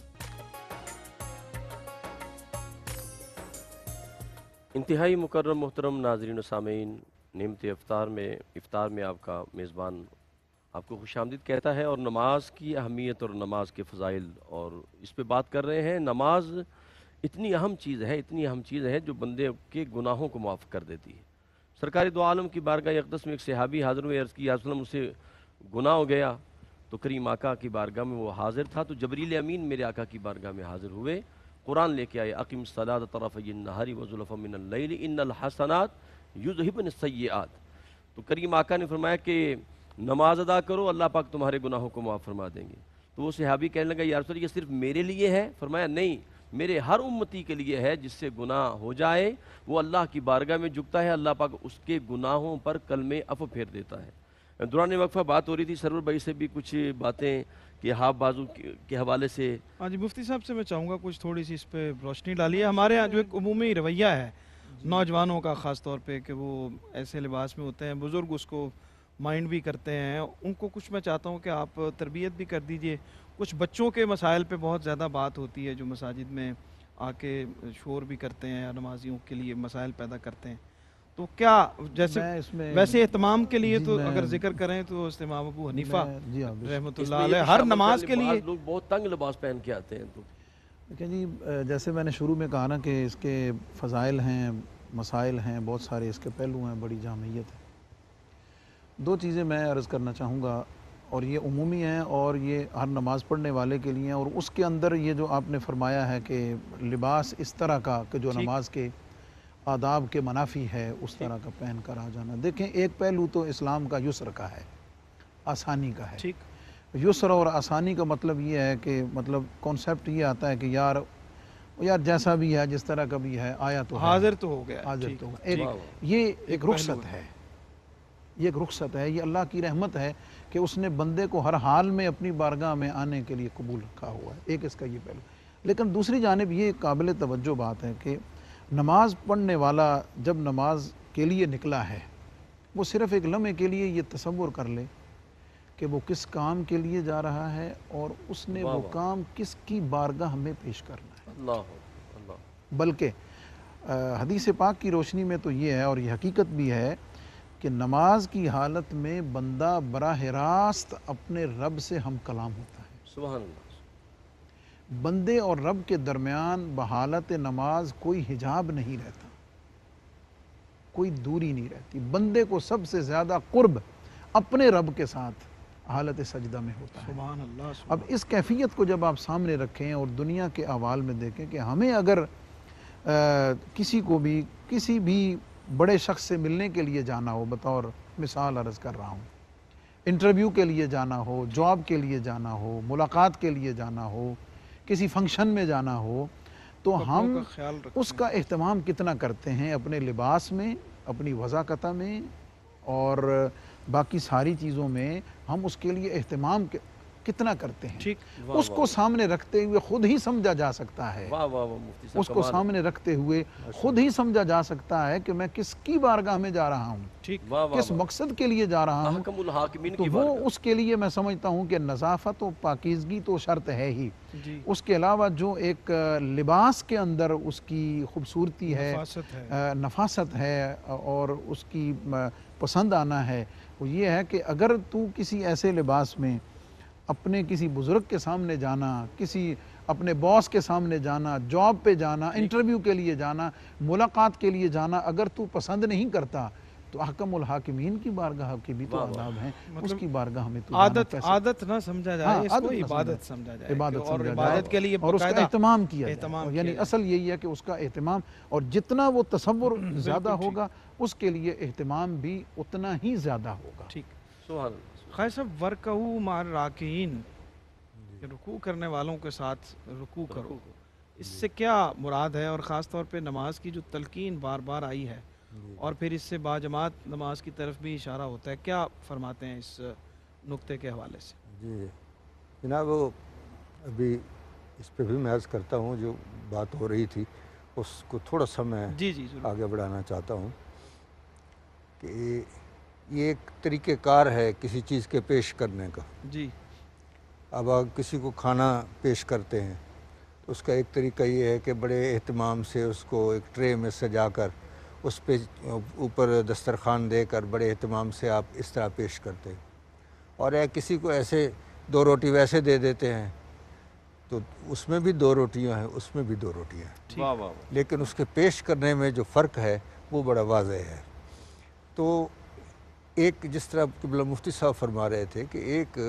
इंतहाई मुकर्रम मोहतरम नाज़रीन व सामीन, नेमत इफ्तार में इफ्तार में आपका मेज़बान आपको खुशामदीद कहता है, और नमाज की अहमियत और नमाज के फ़ज़ाइल और इस पे बात कर रहे हैं। नमाज इतनी अहम चीज़ है, इतनी अहम चीज़ है जो बंदे के गुनाहों को माफ़ कर देती है। सरकारी दो आलम की बारगाह अक़दस में एक सहाबी हाज़िर हुए, अर्ज़ की या रसूल अल्लाह, मुझसे गुनाह हो गया। तो करीम आका की बारगाह में वो हाज़िर था, तो जबरील अमीन मेरे आका की बारगाह में हाज़िर हुए, कुरान लेके आए, अक़िम सलात तरफ़य नहारी व ज़ुल्फ़म मिनल लैल इन्नल हसनात युज़हिबन सय्यिआत। तो करीम आका ने फरमाया कि नमाज अदा करो, अल्लाह पाक तुम्हारे गुनाहों को माफ़ फरमा देंगे। तो वो सहाबी कहने लगा, या रसूल ये सिर्फ मेरे लिए है? फरमाया नहीं, मेरे हर उम्मती के लिए है। जिससे गुनाह हो जाए वो अल्लाह की बारगाह में झुकता है, अल्लाह पाक उसके गुनाहों पर कलमे अफ़ फेर देता है। दौरान वक्फा बात हो रही थी सरवर भाई से भी कुछ बातें कि हाफ बाजू के, के हवाले से। हाँ जी, मुफ्ती साहब से मैं चाहूँगा कुछ थोड़ी सी इस पे रोशनी डालिए। हमारे यहाँ जो एक उमूमी रवैया है नौजवानों का ख़ास तौर पे कि वो ऐसे लिबास में होते हैं, बुज़ुर्ग उसको माइंड भी करते हैं, उनको कुछ मैं चाहता हूँ कि आप तरबियत भी कर दीजिए। कुछ बच्चों के मसाइल पे बहुत ज़्यादा बात होती है जो मसाजिद में आके शोर भी करते हैं या नमाजियों के लिए मसाइल पैदा करते हैं। तो क्या जैसे मैं इसमें वैसे इत्माम के लिए जी, तो मैं- अगर जिक्र करें तो इमाम अबू हनीफा मैं- जी हाँ, बिल्कुल। रहमतुल्लाह इसमें ये अलैह भी हर शामिल नमाज कर के लें, लिए। बाज़ लोग बहुत तंग लिबास पहन के आते हैं। तो देखिए जी, अ, जैसे मैंने शुरू में कहा ना कि इसके फ़ज़ाइल हैं, मसाइल हैं, बहुत सारे इसके पहलू हैं, बड़ी जामियत है। दो चीज़ें मैं अर्ज़ करना चाहूँगा, और ये उमूमी हैं और ये हर नमाज़ पढ़ने वाले के लिए हैं। और उसके अंदर ये जो आपने फरमाया है कि लिबास इस तरह का कि जो ठीक। नमाज के आदाब के मनाफी है, उस तरह का पहन कर आ जाना। देखें, एक पहलू तो इस्लाम का युस्र का है, आसानी का है। ठीक। युस्र और आसानी का मतलब ये है कि मतलब कॉन्सेप्ट ये आता है कि यार यार जैसा भी है, जिस तरह का भी है, आया तो है, हाजिर तो हो गया। हाजिर ठीक, तो हो। ठीक। एक ये एक एक रुखसत पहलू है, ये एक रुखसत है, ये अल्लाह की रहमत है कि उसने बंदे को हर हाल में अपनी बारगाह में आने के लिए कबूल रखा हुआ है। एक इसका ये पहलू। لیکن دوسری جانب یہ قابل توجہ بات ہے کہ نماز پڑھنے والا جب نماز کے لیے نکلا ہے وہ صرف ایک لمحے کے لیے یہ تصور کر لے کہ وہ کس کام کے لیے جا رہا ہے اور اس نے وہ کام کس کی بارگاہ میں پیش کرنا ہے. اللہ اللہ. بلکہ حدیث پاک کی روشنی میں تو یہ ہے اور یہ حقیقت بھی ہے کہ نماز کی حالت میں بندہ براہ راست اپنے رب سے ہم کلام ہوتا ہے. سبحان اللہ. بندے اور رب کے درمیان بحالت نماز کوئی حجاب نہیں رہتا، کوئی دوری نہیں رہتی. بندے کو سب سے زیادہ قرب اپنے رب کے ساتھ حالت سجدہ میں ہوتا ہے. سبحان اللہ. اب اس کیفیت کو جب آپ سامنے رکھیں اور دنیا کے احوال میں دیکھیں کہ ہمیں اگر کسی کو بھی کسی بھی بڑے شخص سے ملنے کے لیے جانا ہو، بطور مثال عرض کر رہا ہوں، انٹرویو کے لیے جانا ہو، جاب کے لیے جانا ہو، ملاقات کے لیے جانا ہو، کسی فنکشن میں جانا ہو، تو ہم اس کا اہتمام کتنا کرتے ہیں اپنے لباس میں، اپنی وضاقت میں اور باقی ساری چیزوں میں ہم اس کے لیے اہتمام کتنا کرتے ہیں. ٹھیک. اس کو سامنے رکھتے ہوئے خود ہی سمجھا جا سکتا ہے، واہ واہ واہ مفتی صاحب اس کو سامنے رکھتے ہوئے خود ہی سمجھا جا سکتا ہے کہ میں کس کی بارگاہ میں جا رہا ہوں، ٹھیک، کس مقصد کے لیے جا رہا ہوں. احکم الحاکمین تو کی وہ بارگاہ. اس کے لیے میں سمجھتا ہوں کہ نظافت و پاکیزگی تو شرط ہے ہی، جی. اس کے علاوہ جو ایک لباس کے اندر اس کی خوبصورتی ہے، نفاست ہے، نفاست ہے اور اس کی پسند آنا ہے، وہ یہ ہے کہ اگر تو کسی ایسے لباس میں اپنے کسی بزرگ کے سامنے جانا، کسی اپنے باس کے سامنے جانا، جاب پہ جانا، انٹرویو کے لیے جانا، ملاقات کے لیے جانا، اگر تو پسند نہیں کرتا تو احکم الحاکمین کی بارگاہ کے بھی تو آداب ہیں، اس کی بارگاہ میں تو عادت عادت نہ سمجھا جائے، اس کو عبادت سمجھا جائے، اور عبادت کے لیے اور اس کا اہتمام کیا اہتمام جائے. یعنی اصل یہی ہے کہ اس کا اہتمام، اور جتنا وہ تصور زیادہ ہوگا اس کے لیے اہتمام بھی اتنا ہی زیادہ ہوگا. ٹھیک. سبحان اللہ. خیر صاحب، ورکعوا مع الراکعین، رکوع کرنے والوں کے ساتھ رکوع کرو، اس سے کیا مراد ہے؟ اور خاص طور پہ نماز کی جو تلقین بار بار آئی ہے اور پھر اس سے باجماعت نماز کی طرف بھی اشارہ ہوتا ہے، کیا فرماتے ہیں اس نقطے کے حوالے سے؟ جی جناب، وہ ابھی اس پہ بھی میں عرض کرتا ہوں، جو بات ہو رہی تھی اس کو تھوڑا سا میں جی جی آگے بڑھانا چاہتا ہوں کہ یہ ایک طریقہ کار ہے کسی چیز کے پیش کرنے کا. جی. اب آپ کسی کو کھانا پیش کرتے ہیں تو اس کا ایک طریقہ یہ ہے کہ بڑے اہتمام سے اس کو ایک ٹرے میں سجا کر اس پہ اوپر دسترخوان دے کر بڑے اہتمام سے آپ اس طرح پیش کرتے ہیں. اور یا کسی کو ایسے دو روٹی ویسے دے دیتے ہیں تو اس میں بھی دو روٹیاں ہیں، اس میں بھی دو روٹیاں ہیں، واہ واہ. لیکن اس کے پیش کرنے میں جو فرق ہے وہ بڑا واضح ہے. تو ایک جس طرح قبلہ مفتی صاحب فرما رہے تھے کہ ایک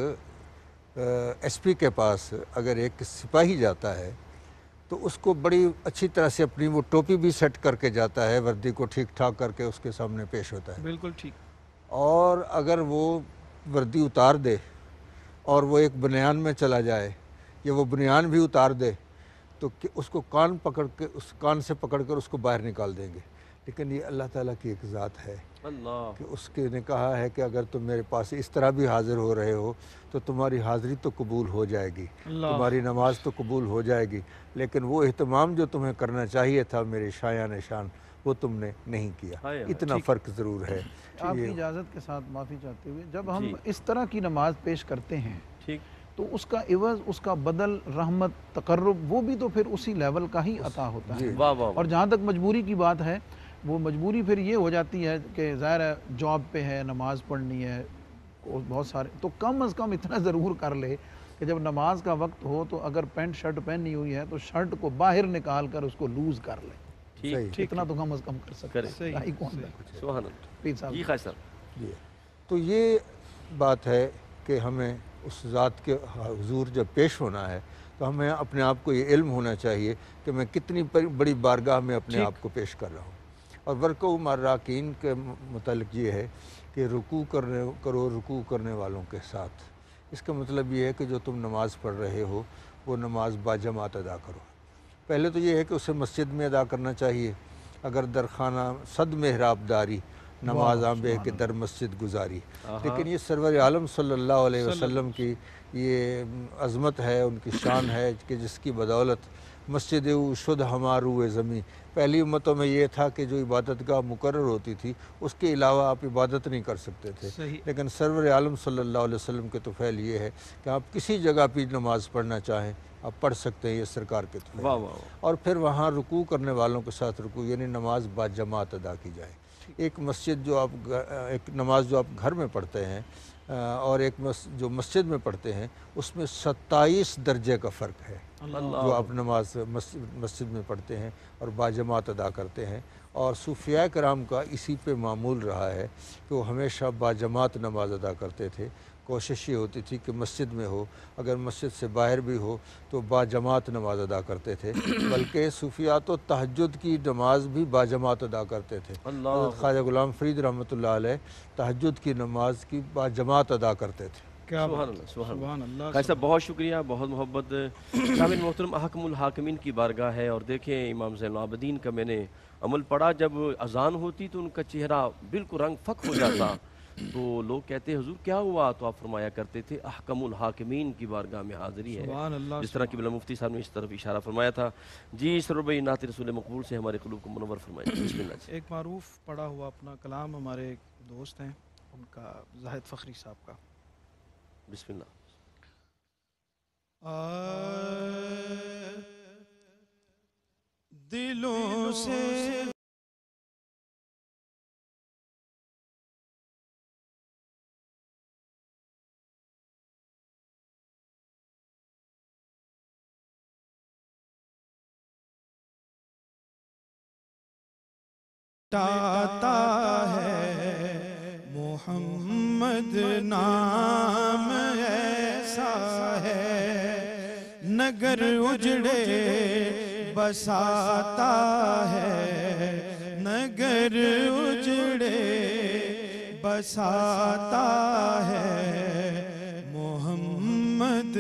ایس پی کے پاس اگر ایک سپاہی جاتا ہے تو اس کو بڑی اچھی طرح سے اپنی وہ ٹوپی بھی سیٹ کر کے جاتا ہے، وردی کو ٹھیک ٹھاک کر کے اس کے سامنے پیش ہوتا ہے. بالکل ٹھیک. اور اگر وہ وردی اتار دے اور وہ ایک بنیان میں چلا جائے یا وہ بنیان بھی اتار دے تو اس کو کان پکڑ کے اس کان سے پکڑ کر اس کو باہر نکال دیں گے. لیکن یہ اللہ تعالیٰ کی ایک ذات ہے اللہ کہ اس کے نے کہا ہے کہ اگر تم میرے پاس اس طرح بھی حاضر ہو رہے ہو تو تمہاری حاضری تو قبول ہو جائے گی، تمہاری نماز تو قبول ہو جائے گی، لیکن وہ اہتمام جو تمہیں کرنا چاہیے تھا میرے شایان نشان وہ تم نے نہیں کیا. اتنا فرق ضرور ہے. آپ کی اجازت کے ساتھ معافی چاہتے ہوئے، جب ہم اس طرح کی نماز پیش کرتے ہیں تو اس کا عوض، اس کا بدل، رحمت، تقرب، وہ بھی تو پھر اسی لیول کا ہی عطا ہوتا ہے. اور جہاں تک مجبوری کی بات ہے، وہ مجبوری پھر یہ ہو جاتی ہے کہ ظاہر ہے جاب پہ ہے، نماز پڑھنی ہے، بہت سارے، تو کم از کم اتنا ضرور کر لے کہ جب نماز کا وقت ہو تو اگر پینٹ شرٹ پہنی ہوئی ہے تو شرٹ کو باہر نکال کر اس کو لوز کر لے. ٹھیک. اتنا تو کم از کم کر سکتے ہیں. سبحان اللہ. جی خیر صاحب. جی تو یہ بات ہے کہ ہمیں اس ذات کے حضور جب پیش ہونا ہے تو ہمیں اپنے آپ کو یہ علم ہونا چاہیے کہ میں کتنی بڑی بارگاہ میں اپنے آپ کو پیش کر رہا ہوں. اور ورکعوا مع الراکعین کے متعلق یہ ہے کہ رکوع کرنے کرو رکوع کرنے والوں کے ساتھ. اس کا مطلب یہ ہے کہ جو تم نماز پڑھ رہے ہو وہ نماز باجماعت ادا کرو. پہلے تو یہ ہے کہ اسے مسجد میں ادا کرنا چاہیے. اگر درخانہ صد محراب داری نماز آنبے کے در مسجد گزاری. لیکن یہ سرور عالم صلی اللہ علیہ وسلم کی یہ عظمت ہے، ان کی شان ہے کہ جس کی بدولت مسجد او شد ہمارو زمیں، پہلی امتوں میں یہ تھا کہ جو عبادت گاہ مقرر ہوتی تھی اس کے علاوہ آپ عبادت نہیں کر سکتے تھے، صحیح۔ لیکن سرور عالم صلی اللہ علیہ وسلم کے طفیل یہ ہے کہ آپ کسی جگہ پہ نماز پڑھنا چاہیں آپ پڑھ سکتے ہیں، یہ سرکار کے طفیل واہ ہے۔ واہ واہ۔ اور پھر وہاں رکوع کرنے والوں کے ساتھ رکوع، یعنی نماز با جماعت ادا کی جائے۔ ایک مسجد جو آپ ایک نماز جو آپ گھر میں پڑھتے ہیں اور ایک جو مسجد میں پڑھتے ہیں اس میں ستائیس درجے کا فرق ہے جو آپ نماز مسجد میں پڑھتے ہیں اور با جماعت ادا کرتے ہیں۔ اور صوفیاء کرام کا اسی پہ معمول رہا ہے کہ وہ ہمیشہ با جماعت نماز ادا کرتے تھے۔ کوشش یہ ہوتی تھی کہ مسجد میں ہو، اگر مسجد سے باہر بھی ہو تو با جماعت نماز ادا کرتے تھے، بلکہ صوفیاء تو تہجد کی نماز بھی با جماعت ادا کرتے تھے۔ حضرت خواجہ غلام فرید رحمۃ اللہ علیہ تہجد کی نماز کی با جماعت ادا کرتے تھے۔ کیا سبحان بات، اللہ، سبحان سبحان اللہ۔ اللہ، خیر صاحب بہت شکریہ، بہت محبت۔ شامل محترم حکم الحاکمین کی بارگاہ ہے، اور دیکھیں امام زین العابدین کا میں نے عمل پڑھا، جب اذان ہوتی تو ان کا چہرہ بالکل رنگ فک ہو جاتا، تو لوگ کہتے حضور کیا ہوا؟ تو آپ فرمایا کرتے تھے احکم الحاکمین کی بارگاہ میں حاضری ہے، سبحان اللہ، جس طرح کہ بلا مفتی صاحب نے اس طرف اشارہ فرمایا تھا۔ جی سرور بھائی نعت رسول مقبول سے ہمارے قلوب کو منور فرمائے، بسم اللہ جی۔ ایک معروف پڑھا ہوا اپنا کلام ہمارے ایک دوست ہیں ان کا، زاہد فخری صاحب کا۔ بسم اللہ۔ دلوں سے ٹاتا ہے محمد نام ایسا ہے، نگر اجڑے بساتا ہے، نگر اجڑے بساتا ہے محمد۔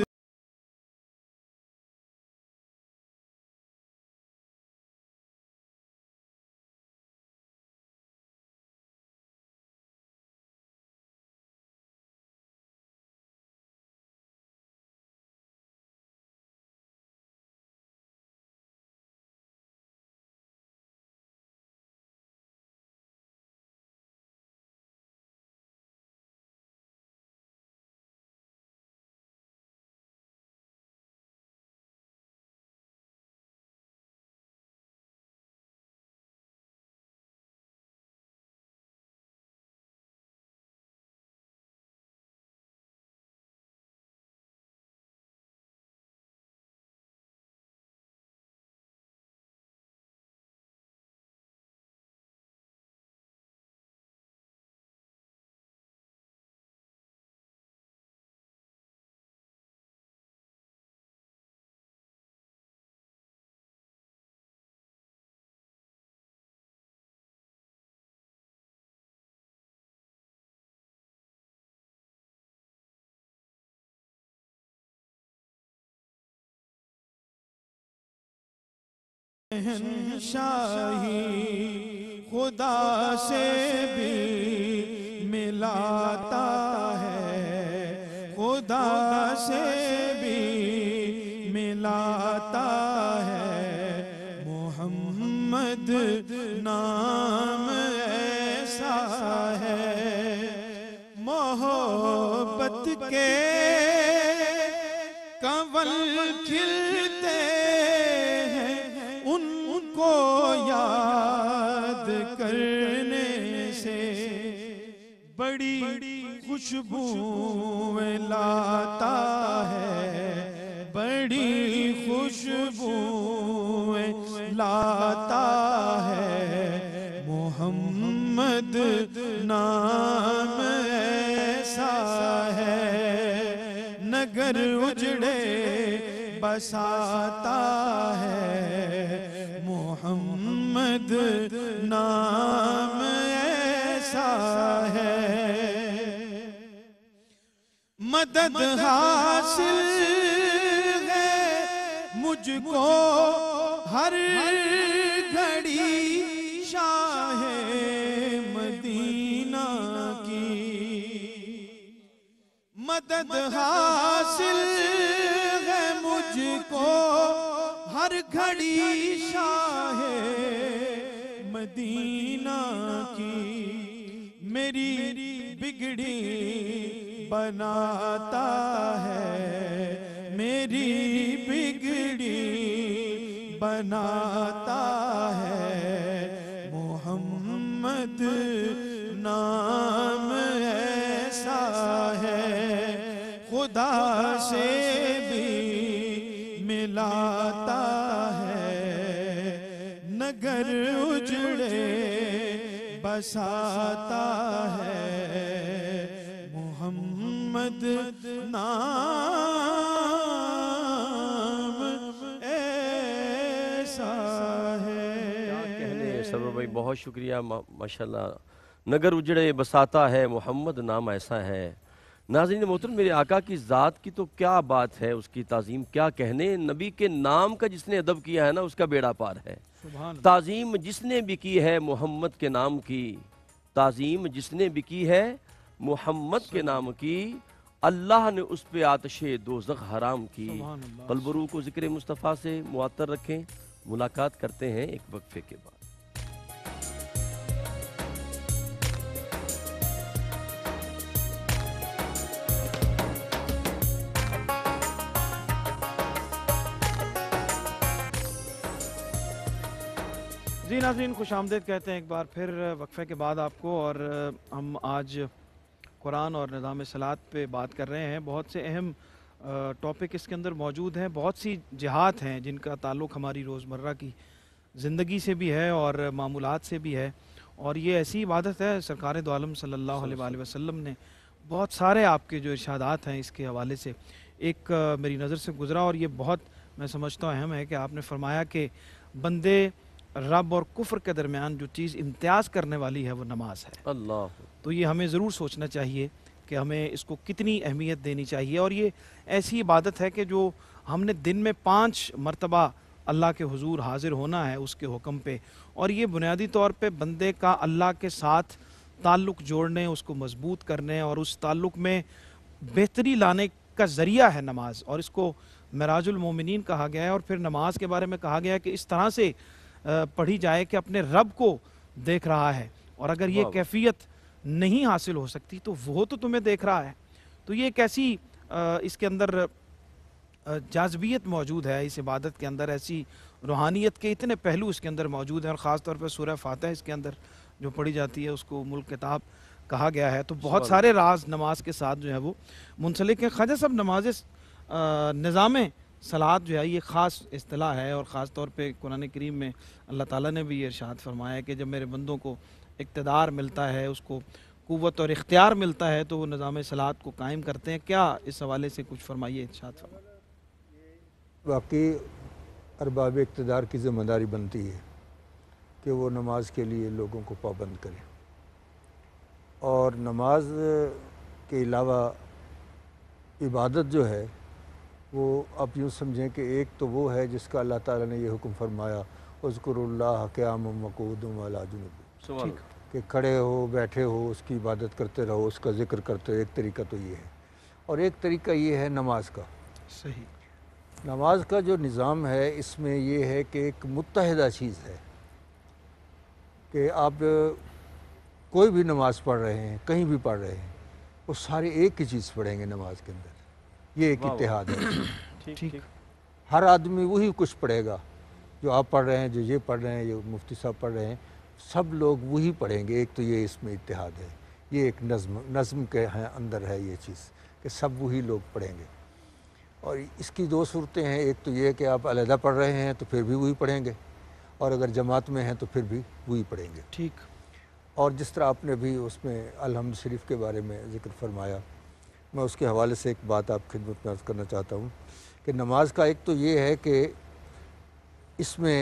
شاہی خدا سے بھی ملاتا ہے، خدا سے بھی ملاتا ہے محمد نام ایسا ہے، محبت کے کنول کھلتے کو یاد کرنے سے، بڑی خوشبو لاتا ہے، بڑی خوشبو لاتا ہے محمد نام ایسا ہے، نگر اجڑے بساتا ہے محمد نام ایسا ہے، مدد حاصل ہے مجھ کو ہر گھڑی شاہ مدینہ کی، مدد مدد حاصل ہے مجھ کو ہر گھڑی شاہ مدینہ کی، میری بگڑی بناتا ہے، میری بگڑی بناتا ہے، محمد نام ایسا ہے خدا سے بھی ملاتا ہے، نگر اجڑے بساتا ہے، محمد نام ایسا ہے۔ سرور بھائی بہت شکریہ، ماشاءاللہ، نگر اجڑے بساتا ہے، محمد نام ایسا ہے۔ ناظرین محترم، میرے آقا کی ذات کی تو کیا بات ہے، اس کی تعظیم کیا کہنے، نبی کے نام کا جس نے ادب کیا ہے نا اس کا بیڑا پار ہے۔ تعظیم جس نے بھی کی ہے محمد کے نام کی، تعظیم جس نے بھی کی ہے محمد کے نام کی، اللہ نے اس پہ آتش دوزخ حرام کی۔ قلب و روح کو ذکر مصطفیٰ سے معطر رکھیں، ملاقات کرتے ہیں ایک وقفے کے بعد۔ جی ناظرین، خوش آمدید کہتے ہیں ایک بار پھر وقفے کے بعد آپ کو، اور ہم آج قرآن اور نظام صلاۃ پہ بات کر رہے ہیں۔ بہت سے اہم ٹاپک اس کے اندر موجود ہیں، بہت سی جہات ہیں جن کا تعلق ہماری روزمرہ کی زندگی سے بھی ہے اور معمولات سے بھی ہے، اور یہ ایسی عبادت ہے سرکار دو عالم صلی اللہ علیہ وآلہ وسلم نے بہت سارے آپ کے جو ارشادات ہیں اس کے حوالے سے ایک میری نظر سے گزرا، اور یہ بہت میں سمجھتا ہوں اہم ہے کہ آپ نے فرمایا کہ بندے رب اور کفر کے درمیان جو چیز امتیاز کرنے والی ہے وہ نماز ہے۔ اللہ، تو یہ ہمیں ضرور سوچنا چاہیے کہ ہمیں اس کو کتنی اہمیت دینی چاہیے، اور یہ ایسی عبادت ہے کہ جو ہم نے دن میں پانچ مرتبہ اللہ کے حضور حاضر ہونا ہے اس کے حکم پہ، اور یہ بنیادی طور پہ بندے کا اللہ کے ساتھ تعلق جوڑنے، اس کو مضبوط کرنے اور اس تعلق میں بہتری لانے کا ذریعہ ہے نماز، اور اس کو معراج المومنین کہا گیا ہے۔ اور پھر نماز کے بارے میں کہا گیا ہے کہ اس طرح سے پڑھی جائے کہ اپنے رب کو دیکھ رہا ہے، اور اگر یہ کیفیت نہیں حاصل ہو سکتی تو وہ تو تمہیں دیکھ رہا ہے۔ تو یہ ایک ایسی اس کے اندر جاذبیت موجود ہے اس عبادت کے اندر، ایسی روحانیت کے اتنے پہلو اس کے اندر موجود ہیں، اور خاص طور پہ سورہ فاتحہ اس کے اندر جو پڑھی جاتی ہے اس کو ام الکتاب کہا گیا ہے۔ تو بہت سارے راز نماز کے ساتھ جو ہے وہ منسلک ہیں۔ خواجہ صاحب، نماز نظام صلاۃ جو ہے یہ خاص اصطلاح ہے، اور خاص طور پہ قرآن کریم میں اللہ تعالیٰ نے بھی یہ ارشاد فرمایا ہے کہ جب میرے بندوں کو اقتدار ملتا ہے، اس کو قوت اور اختیار ملتا ہے تو وہ نظام صلاۃ کو قائم کرتے ہیں۔ کیا اس حوالے سے کچھ فرمائیے، ارشاد فرمائیے۔ واقعی ارباب اقتدار کی ذمہ داری بنتی ہے کہ وہ نماز کے لیے لوگوں کو پابند کریں، اور نماز کے علاوہ عبادت جو ہے وہ آپ یوں سمجھیں کہ ایک تو وہ ہے جس کا اللہ تعالیٰ نے یہ حکم فرمایا، اذکروا اللہ قیاما وقعودا وعلی جنوب، کہ کھڑے ہو بیٹھے ہو اس کی عبادت کرتے رہو، اس کا ذکر کرتے رہو۔ ایک طریقہ تو یہ ہے، اور ایک طریقہ یہ ہے نماز کا۔ صحیح۔ نماز کا جو نظام ہے اس میں یہ ہے کہ ایک متحدہ چیز ہے کہ آپ کوئی بھی نماز پڑھ رہے ہیں، کہیں بھی پڑھ رہے ہیں، وہ سارے ایک ہی چیز پڑھیں گے نماز کے اندر۔ یہ ایک اتحاد ہے، ٹھیک۔ ہر آدمی وہی کچھ پڑھے گا جو آپ پڑھ رہے ہیں، جو یہ پڑھ رہے ہیں، جو مفتی صاحب پڑھ رہے ہیں، سب لوگ وہی پڑھیں گے۔ ایک تو یہ اس میں اتحاد ہے، یہ ایک نظم نظم کے اندر ہے یہ چیز کہ سب وہی لوگ پڑھیں گے۔ اور اس کی دو صورتیں ہیں، ایک تو یہ کہ آپ علیحدہ پڑھ رہے ہیں تو پھر بھی وہی پڑھیں گے، اور اگر جماعت میں ہیں تو پھر بھی وہی پڑھیں گے۔ ٹھیک۔ اور جس طرح آپ نے بھی اس میں الحمد شریف کے بارے میں ذکر فرمایا، میں اس کے حوالے سے ایک بات آپ خدمت میں عرض کرنا چاہتا ہوں کہ نماز کا ایک تو یہ ہے کہ اس میں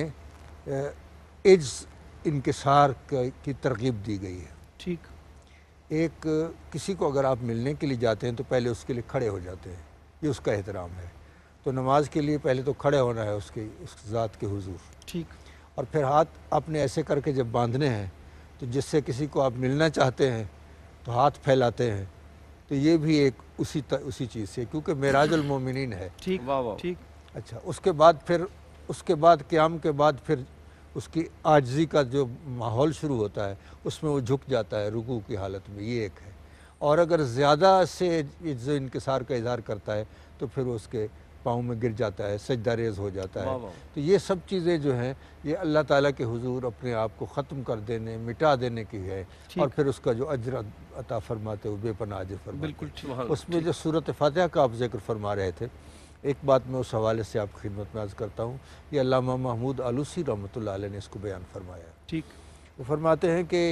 عجز انکسار کی ترغیب دی گئی ہے۔ ٹھیک۔ ایک کسی کو اگر آپ ملنے کے لیے جاتے ہیں تو پہلے اس کے لیے کھڑے ہو جاتے ہیں، یہ اس کا احترام ہے۔ تو نماز کے لیے پہلے تو کھڑے ہونا ہے اس کے اس ذات کے حضور۔ ٹھیک۔ اور پھر ہاتھ اپنے ایسے کر کے جب باندھنے ہیں تو جس سے کسی کو آپ ملنا چاہتے ہیں تو ہاتھ پھیلاتے ہیں، تو یہ بھی ایک اسی اسی چیز سے، کیونکہ معراج المومنین ہے۔ ٹھیک واہ واہ، ٹھیک اچھا، اس کے بعد پھر اس کے بعد قیام کے بعد پھر اس کی عاجزی کا جو ماحول شروع ہوتا ہے، اس میں وہ جھک جاتا ہے رکوع کی حالت میں، یہ ایک ہے۔ اور اگر زیادہ سے عجز و انکسار کا اظہار کرتا ہے تو پھر اس کے پاؤں میں گر جاتا ہے، سجدہ ریز ہو جاتا ہے۔ واہ واہ، تو یہ سب چیزیں جو ہیں یہ اللہ تعالیٰ کے حضور اپنے آپ کو ختم کر دینے، مٹا دینے کی ہے، اور پھر اس کا جو اجر عطا فرماتے وہ بے پناہ اجر فرماتے ہیں۔ بالکل ٹھیک۔ سبحان اس میں جو صورت فاتحہ کا آپ ذکر فرما رہے تھے، ایک بات میں اس حوالے سے آپ کی خدمت میں عرض کرتا ہوں، یہ علامہ محمود آلوسی رحمۃ اللہ علیہ نے اس کو بیان فرمایا ہے۔ ٹھیک وہ فرماتے ہیں کہ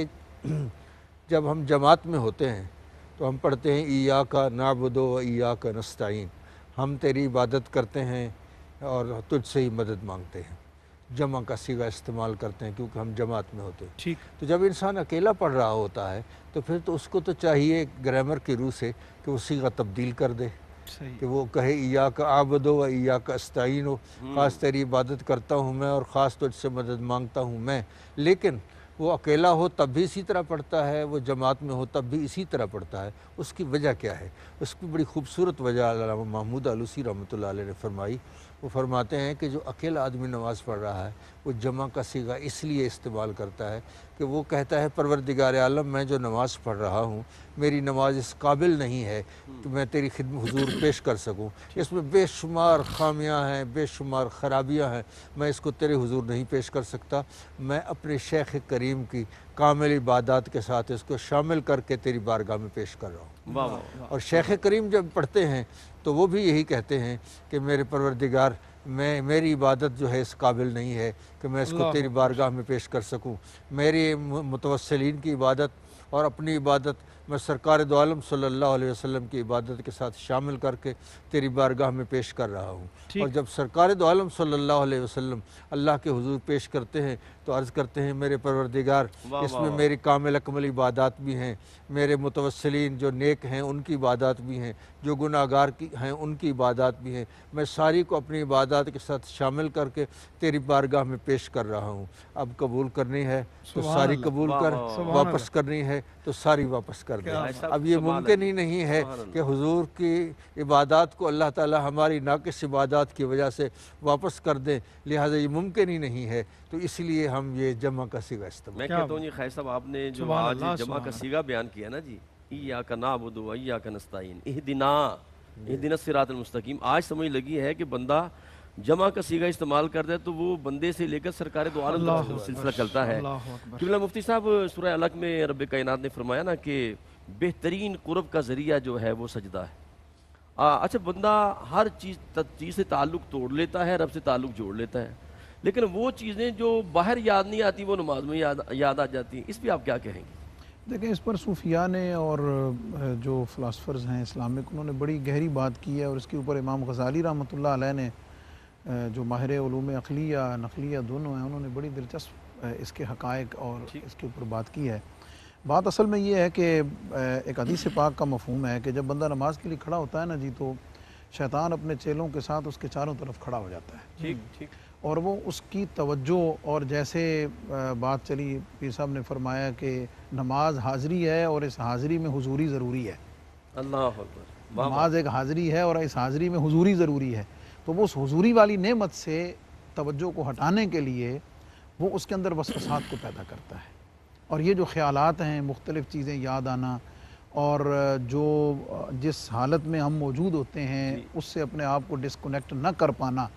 جب ہم جماعت میں ہوتے ہیں تو ہم پڑھتے ہیں ایاک نعبد و ایاک نستعین، ہم تیری عبادت کرتے ہیں اور تجھ سے ہی مدد مانگتے ہیں، جمع کا صیغہ استعمال کرتے ہیں کیونکہ ہم جماعت میں ہوتے ہیں۔ ٹھیک تو جب انسان اکیلا پڑھ رہا ہوتا ہے تو پھر تو اس کو تو چاہیے گرامر کی روح سے کہ وہ صیغہ تبدیل کر دے، صحیح، کہ وہ کہے ایاک اعبد و ایاک استعین، خاص تیری عبادت کرتا ہوں میں اور خاص تجھ سے مدد مانگتا ہوں میں۔ لیکن وہ اکیلا ہو تب بھی اسی طرح پڑھتا ہے، وہ جماعت میں ہو تب بھی اسی طرح پڑھتا ہے۔ اس کی وجہ کیا ہے؟ اس کی بڑی خوبصورت وجہ علامہ محمود آلوسی رحمۃ اللہ علیہ نے فرمائی۔ وہ فرماتے ہیں کہ جو اکیلا آدمی نماز پڑھ رہا ہے وہ جمع کا صیغہ اس لیے استعمال کرتا ہے کہ وہ کہتا ہے پروردگار عالم، میں جو نماز پڑھ رہا ہوں میری نماز اس قابل نہیں ہے کہ میں تیری خدمت حضور پیش کر سکوں، اس میں بے شمار خامیاں ہیں، بے شمار خرابیاں ہیں، میں اس کو تیرے حضور نہیں پیش کر سکتا، میں اپنے شیخ کریم کی کامل عبادات کے ساتھ اس کو شامل کر کے تیری بارگاہ میں پیش کر رہا ہوں۔ واہ واہ، اور شیخ کریم جب پڑھتے ہیں تو وہ بھی یہی کہتے ہیں کہ میرے پروردگار، میں میری عبادت جو ہے اس قابل نہیں ہے کہ میں اس کو تیری بارگاہ میں پیش کر سکوں، میری متوسلین کی عبادت اور اپنی عبادت میں سرکار دو عالم صلی اللہ علیہ وسلم کی عبادت کے ساتھ شامل کر کے تیری بارگاہ میں پیش کر رہا ہوں۔ اور جب سرکار دو عالم صلی اللہ علیہ وسلم اللہ کے حضور پیش کرتے ہیں تو عرض کرتے ہیں میرے پروردگار، اس میں میری کامل اکمل عبادات بھی ہیں، میرے متوسلین جو نیک ہیں ان کی عبادات بھی ہیں، جو گناہ گار کی ہیں ان کی عبادات بھی ہیں، میں ساری کو اپنی عبادات کے ساتھ شامل کر کے تیری بارگاہ میں پیش کر رہا ہوں۔ اب قبول کرنی ہے تو ساری قبول کر، واپس کرنی ہے تو ساری واپس کر دے۔ اب یہ ممکن ہی نہیں ہے کہ حضور کی عبادات کو اللہ تعالی ہماری ناقص عبادات کی وجہ سے واپس کر دیں، لہٰذا یہ ممکن ہی نہیں ہے، تو اس لیے ہم یہ جمع کا صیغہ استعمال۔ میں کہتا ہوں جی خیر صاحب، آپ نے جو آج جمع کا صیغہ بیان کیا نا جی، ایاک نعبد و ایاک نستعین، اہدنا اہدنا الصراط المستقیم، آج سمجھ لگی ہے کہ بندہ جمع کا صیغہ استعمال کرتا ہے تو وہ بندے سے لے کر سرکار دو عالم تک سلسلہ چلتا ہے۔ قبلہ مفتی صاحب، سورہ علق میں رب کائنات نے فرمایا نا کہ بہترین قرب کا ذریعہ جو ہے وہ سجدہ ہے۔ اچھا، بندہ ہر چیز چیز سے تعلق توڑ لیتا ہے، رب سے تعلق جوڑ لیتا ہے، لیکن وہ چیزیں جو باہر یاد نہیں آتی وہ نماز میں یاد یاد آ جاتی ہیں، اس پہ آپ کیا کہیں گے؟ دیکھیں، اس پر صوفیاء نے اور جو فلاسفرز ہیں اسلامک، انہوں نے بڑی گہری بات کی ہے، اور اس کے اوپر امام غزالی رحمۃ اللہ علیہ نے جو ماہر علوم عقلیہ نقلیہ دونوں ہیں، انہوں نے بڑی دلچسپ اس کے حقائق اور اس کے اوپر بات کی ہے۔ بات اصل میں یہ ہے کہ ایک حدیث پاک کا مفہوم ہے کہ جب بندہ نماز کے لیے کھڑا ہوتا ہے نا جی، تو شیطان اپنے چیلوں کے ساتھ اس کے چاروں طرف کھڑا ہو جاتا ہے، ٹھیک ٹھیک، اور وہ اس کی توجہ، اور جیسے بات چلی پیر صاحب نے فرمایا کہ نماز حاضری ہے اور اس حاضری میں حضوری ضروری ہے، اللہ اکبر، نماز ایک حاضری ہے اور اس حاضری میں حضوری ضروری ہے، تو وہ اس حضوری والی نعمت سے توجہ کو ہٹانے کے لیے وہ اس کے اندر وسوسات کو پیدا کرتا ہے، اور یہ جو خیالات ہیں، مختلف چیزیں یاد آنا، اور جو جس حالت میں ہم موجود ہوتے ہیں اس سے اپنے آپ کو ڈسکنیکٹ نہ کر پانا،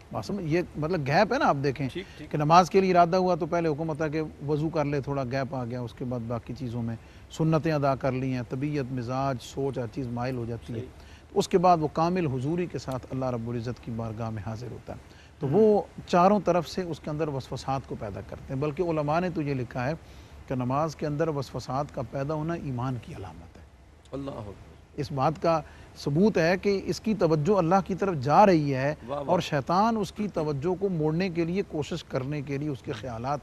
یہ مطلب گیپ ہے نا۔ آپ دیکھیں کہ نماز کے لیے ارادہ ہوا تو پہلے حکم ہوتا ہے کہ وضو کر لے، تھوڑا گیپ آ گیا، اس کے بعد باقی چیزوں میں سنتیں ادا کر لی ہیں، طبیعت، مزاج، سوچ، ہر چیز مائل ہو جاتی ہے، اس کے بعد وہ کامل حضوری کے ساتھ اللہ رب العزت کی بارگاہ میں حاضر ہوتا ہے، تو وہ چاروں طرف سے اس کے اندر وسوسات کو پیدا کرتے ہیں۔ بلکہ علماء نے تو یہ لکھا ہے کہ نماز کے اندر وسوسات کا پیدا ہونا ایمان کی علامت ہے۔ اللہ اکبر، اس بات کا ثبوت ہے کہ اس کی توجہ اللہ کی طرف جا رہی ہے، اور شیطان اس کی توجہ کو موڑنے کے لیے، کوشش کرنے کے لیے، اس کے خیالات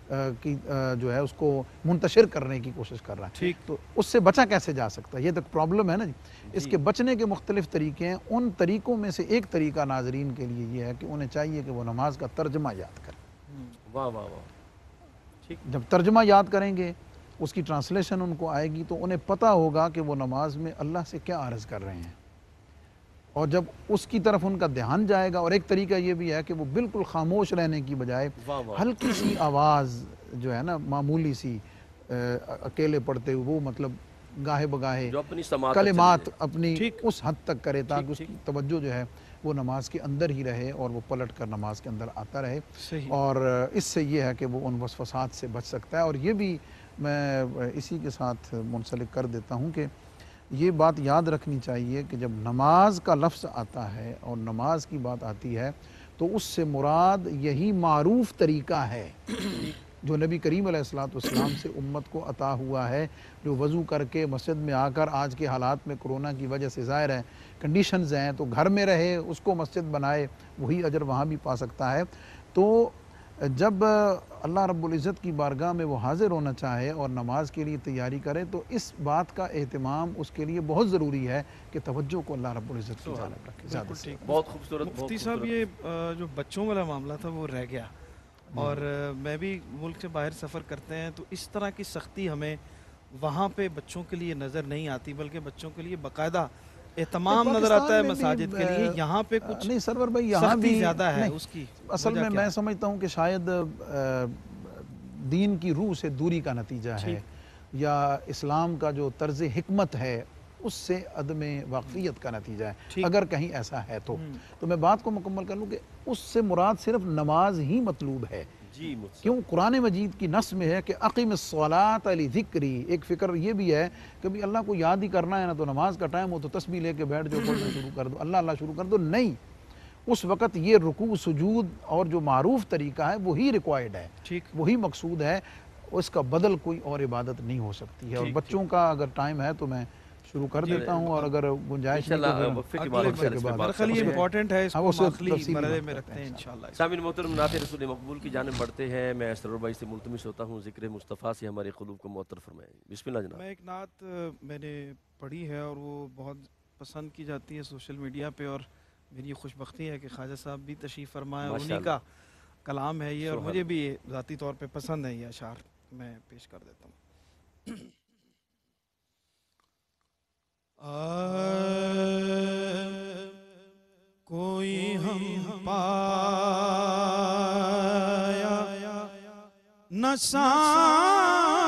کی جو ہے اس کو منتشر کرنے کی کوشش کر رہا ہے، تو اس سے بچا کیسے جا سکتا ہے؟ یہ تو پرابلم ہے نا جی۔ اس کے بچنے کے مختلف طریقے ہیں، ان طریقوں میں سے ایک طریقہ ناظرین کے لیے یہ ہے کہ انہیں چاہیے کہ وہ نماز کا ترجمہ یاد کریں۔ واہ واہ واہ، جب ترجمہ یاد کریں گے اس کی ٹرانسلیشن ان کو آئے گی تو انہیں پتہ ہوگا کہ وہ نماز میں اللہ سے کیا عرض کر رہے ہیں، اور جب اس کی طرف ان کا دھیان جائے گا. اور ایک طریقہ یہ بھی ہے کہ وہ بالکل خاموش رہنے کی بجائے ہلکی سی آواز جو ہے نا معمولی سی اکیلے پڑھتے ہوئے وہ مطلب گاہے بگاہے کلمات اپنی اس حد تک کرے تاکہ اس کی توجہ جو ہے وہ نماز کے اندر ہی رہے اور وہ پلٹ کر نماز کے اندر آتا رہے. اور اس سے یہ ہے کہ وہ ان وسوسات سے بچ سکتا ہے. اور یہ بھی میں اسی کے ساتھ منسلک کر دیتا ہوں کہ یہ بات یاد رکھنی چاہیے کہ جب نماز کا لفظ آتا ہے اور نماز کی بات آتی ہے تو اس سے مراد یہی معروف طریقہ ہے جو نبی کریم علیہ الصلوۃ والسلام سے امت کو عطا ہوا ہے، جو وضو کر کے مسجد میں آ کر آج کے حالات میں کرونا کی وجہ سے ظاہر ہے کنڈیشنز ہیں تو گھر میں رہے، اس کو مسجد بنائے، وہی اجر وہاں بھی پا سکتا ہے. تو جب اللہ رب العزت کی بارگاہ میں وہ حاضر ہونا چاہے اور نماز کے لیے تیاری کرے تو اس بات کا اہتمام اس کے لیے بہت ضروری ہے کہ توجہ کو اللہ رب العزت کی جانب رکھے. زیادہ سے بہت خوبصورت. مفتی صاحب یہ جو بچوں والا معاملہ تھا وہ رہ گیا، اور میں بھی ملک سے باہر سفر کرتے ہیں تو اس طرح کی سختی ہمیں وہاں پہ بچوں کے لیے نظر نہیں آتی، بلکہ بچوں کے لیے باقاعدہ اہتمام نظر آتا ہے مساجد کے لیے. یہاں پہ کچھ نہیں سرور بھائی یہاں بھی زیادہ ہے اس کی اصل میں میں سمجھتا ہوں کہ شاید دین کی روح سے دوری کا نتیجہ ہے یا اسلام کا جو طرز حکمت ہے اس سے عدم واقفیت کا نتیجہ ہے. اگر کہیں ایسا ہے تو تو میں بات کو مکمل کر لوں کہ اس سے مراد صرف نماز ہی مطلوب ہے. کیوں قرآن مجید کی نص میں ہے کہ اقیم الصلاۃ لذکری. ایک فکر یہ بھی ہے کہ بھی اللہ کو یاد ہی کرنا ہے نا تو نماز کا ٹائم ہو تو تسبیح لے کے بیٹھ جاؤ، پڑھنا شروع کر دو، اللہ اللہ شروع کر دو. نہیں، اس وقت یہ رکوع سجود اور جو معروف طریقہ ہے وہی ریکوائرڈ ہے، وہی مقصود ہے، اس کا بدل کوئی اور عبادت نہیں ہو سکتی ہے. اور بچوں کا اگر ٹائم ہے تو میں شروع کر دیتا ہوں، اور اگر گنجائش نہیں تو پھر یہ امپورٹنٹ ہے اس کو آخری مرحلے میں رکھتے ہیں انشاءاللہ. سامعین محترم، نعت رسول مقبول کی جانب بڑھتے ہیں. میں سرور بھائی سے ملتمس ہوتا ہوں ذکر مصطفیٰ سے ہمارے قلوب کو معطر فرمائیں. بسم اللہ جناب. میں ایک نعت میں نے پڑھی ہے اور وہ بہت پسند کی جاتی ہے سوشل میڈیا پہ، اور میری یہ خوش بختی ہے کہ خواجہ صاحب بھی تشریف فرمائے، انہی کا کلام ہے یہ، اور مجھے بھی ذاتی طور پہ پسند ہے یہ اشعار. میں پیش کر دیتا ہوں. کوئی ہم پایا نہ ثانی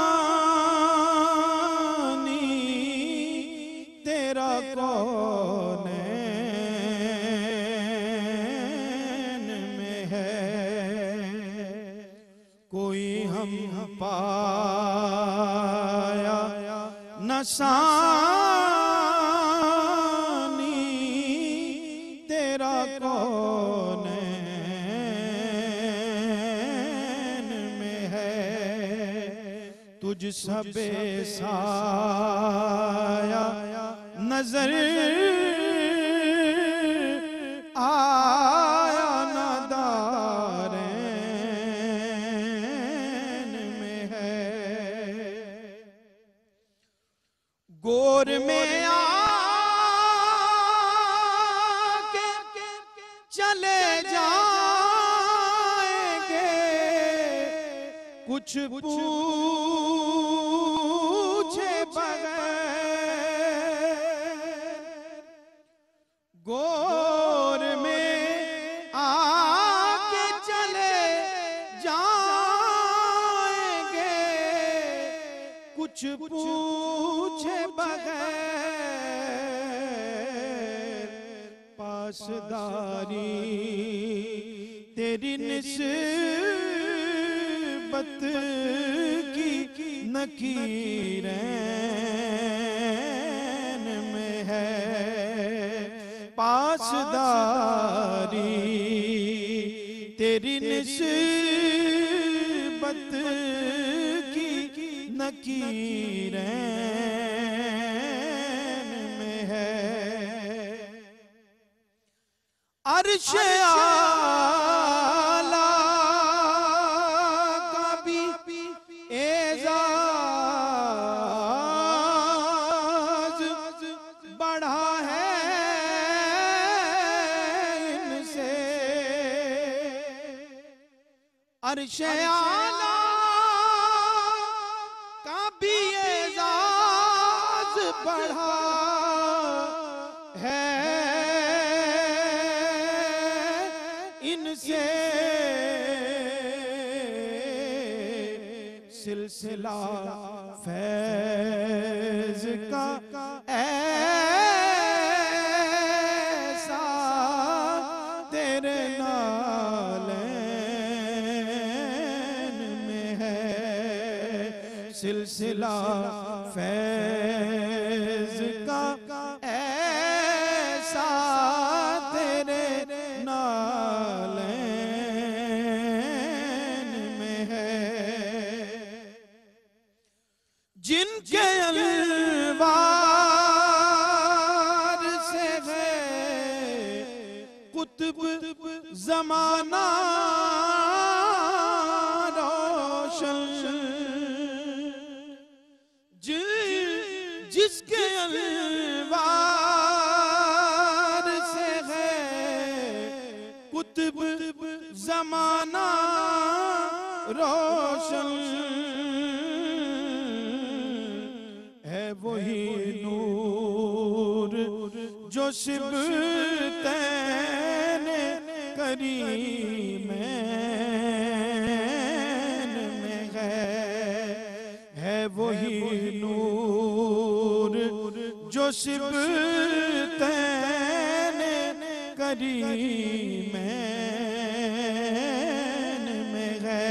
تیرا کونین میں ہے، کوئی ہم پایا نہ ثانی تجھ سا بے سایہ نظر آیا نہ دارین میں ہے، گور میں آ کے چلے جائیں گے، کچھ پوچھے بغیر، گور میں آ کے چلے جائیں گے، کچھ پوچھے بغیر، پاسداری تیری نسبت کی نکیرین میں ہے، پاسداری تیری نسبت کی نکیرین میں ہے، عرش عرش اعلیٰ کا पढ़ा है इनसे सिलसिला फैज का ऐसा तेरे नालैन में है, सिलसिला फैज का ऐसा तेरे नालैन में है। जिनके अलवार से है कुतुब ज़माना रोशन, जिसके अलवार से है कुतुब ज़माना रोशन, है वही नूर जो शिबतैन करीमैन में है, है वही नूर जो शिबतैन करीमैन में है।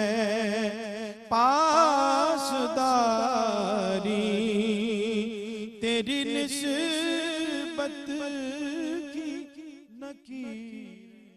पासदारी तेरी निस्बत की नकीर।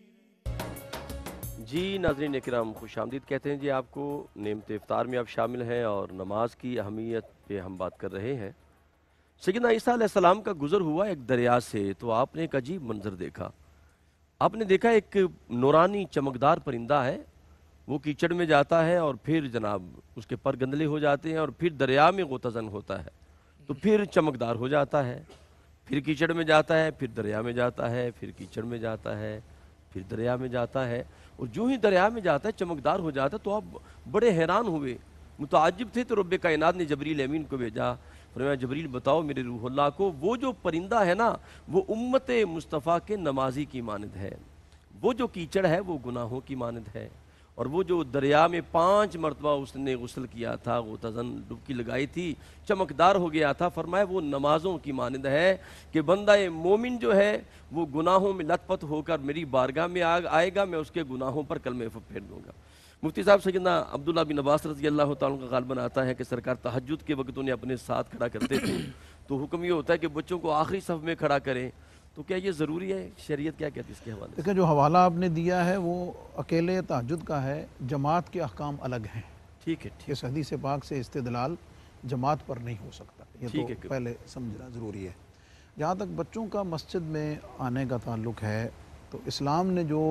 जी नाज़रीन इकराम, खुशामदीद कहते हैं जी आपको। नेमत इफ्तार में आप शामिल हैं और नमाज की अहमियत पे हम बात कर रहे हैं। सैयदना ईसा अलैहिस्सलाम का गुज़र हुआ एक दरिया से, तो आपने एक अजीब मंजर देखा। आपने देखा एक नूरानी चमकदार परिंदा है, वो कीचड़ में जाता है और फिर जनाब उसके पर गंदले हो जाते हैं और फिर दरिया में गोताजन होता है, तो फिर चमकदार हो जाता है, फिर कीचड़ में जाता है, फिर दरिया में जाता है, फिर कीचड़ में जाता है, फिर दरिया में जाता है, और जो ही दरिया में जाता है चमकदार हो जाता है। तो आप बड़े हैरान हुए, मुताज्जिब थे। तो रब्ब कायनात ने जबरील अमीन को भेजा, फरमाया जबरील बताओ मेरे रूहुल्लाह को, वो जो परिंदा है ना वो उम्मत मुस्तफ़ा के नमाजी की मानद है, वो जो कीचड़ है वो गुनाहों की मानद है, और वो जो दरिया में पांच मरतबा उसने गुस्ल किया था, गोताजन डुबकी लगाई थी, चमकदार हो गया था, फरमाया वो नमाज़ों की मानद है कि बंदा मोमिन जो है वो गुनाहों में लथपथ होकर मेरी बारगाह में आ आएगा, मैं उसके गुनाहों पर कलमे फेर दूंगा। मुफ्ती साहब सैयदना अब्दुल्ला बिन अब्बास रज़ी अल्लाह तआला का गालिबन आता है कि सरकार तहज्जुद के वक्त उन्हें अपने साथ खड़ा करते थे, तो हुक्म ये होता है कि बच्चों को आखिरी सफ़ में खड़ा करें, तो क्या ये ज़रूरी है? शरीयत क्या कहती है इसके हवाले से? देखिए, जो हवाला आपने दिया है वो अकेले तहज्जुद का है, जमात के अहकाम अलग हैं। ठीक है, ठीक इस हदीस पाक से इस्तिदलाल जमात पर नहीं हो सकता, ये ठीक तो है। पहले समझना ज़रूरी है। जहाँ तक बच्चों का मस्जिद में आने का ताल्लुक़ है, तो इस्लाम ने जो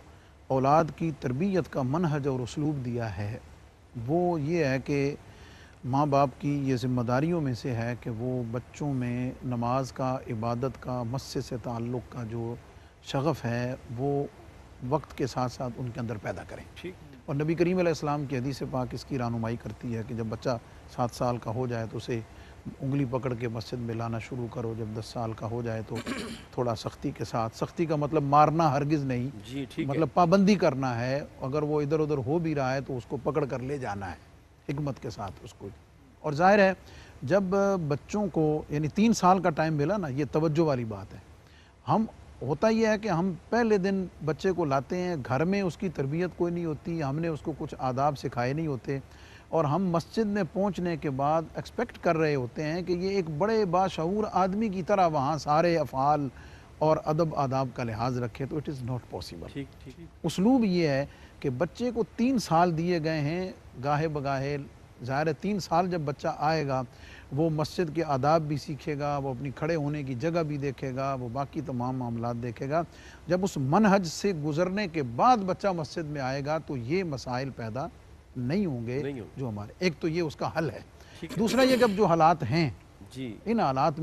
औलाद की तरबियत का मनहज और उसलूब दिया है वो ये है कि माँ बाप की ये ज़िम्मेदारियों में से है कि वो बच्चों में नमाज का, इबादत का, मस्जिद से ताल्लुक़ का जो शगफ़ है वो वक्त के साथ साथ उनके अंदर पैदा करें। ठीक। और नबी करीम अलैहिस्सलाम की हदीस पाक इसकी रहनुमाई करती है कि जब बच्चा सात साल का हो जाए तो उसे उंगली पकड़ के मस्जिद में लाना शुरू करो, जब दस साल का हो जाए तो थोड़ा सख्ती के साथ, सख्ती का मतलब मारना हरगिज़ नहीं जी, ठीक मतलब है। पाबंदी करना है, अगर वो इधर उधर हो भी रहा है तो उसको पकड़ कर ले जाना है हिकमत के साथ उसको। और ज़ाहिर है जब बच्चों को यानी तीन साल का टाइम मिला ना, ये तवज्जो वाली बात है। हम होता ये है कि हम पहले दिन बच्चे को लाते हैं, घर में उसकी तरबियत कोई नहीं होती, हमने उसको कुछ आदाब सिखाए नहीं होते, और हम मस्जिद में पहुंचने के बाद एक्सपेक्ट कर रहे होते हैं कि ये एक बड़े बाशऊर आदमी की तरह वहाँ सारे अफ़आल और अदब आदाब का लिहाज रखे, तो इट इज़ नॉट पॉसिबल। ठीक ठीक। उसलूब ये है कि बच्चे को तीन साल दिए गए हैं गाहे बगाहे। ज़ाहिर है तीन साल जब बच्चा आएगा वो मस्जिद के आदाब भी सीखेगा, वो अपनी खड़े होने की जगह भी देखेगा, वो बाकी तमाम मामलात देखेगा। जब उस मनहज से गुज़रने के बाद बच्चा मस्जिद में आएगा तो ये मसाइल पैदा नहीं होंगे, नहीं होंगे। जो हमारे, एक तो ये उसका हल है। ठीक है। दूसरा ये कि अब जो हालात हैं जी इन हालात में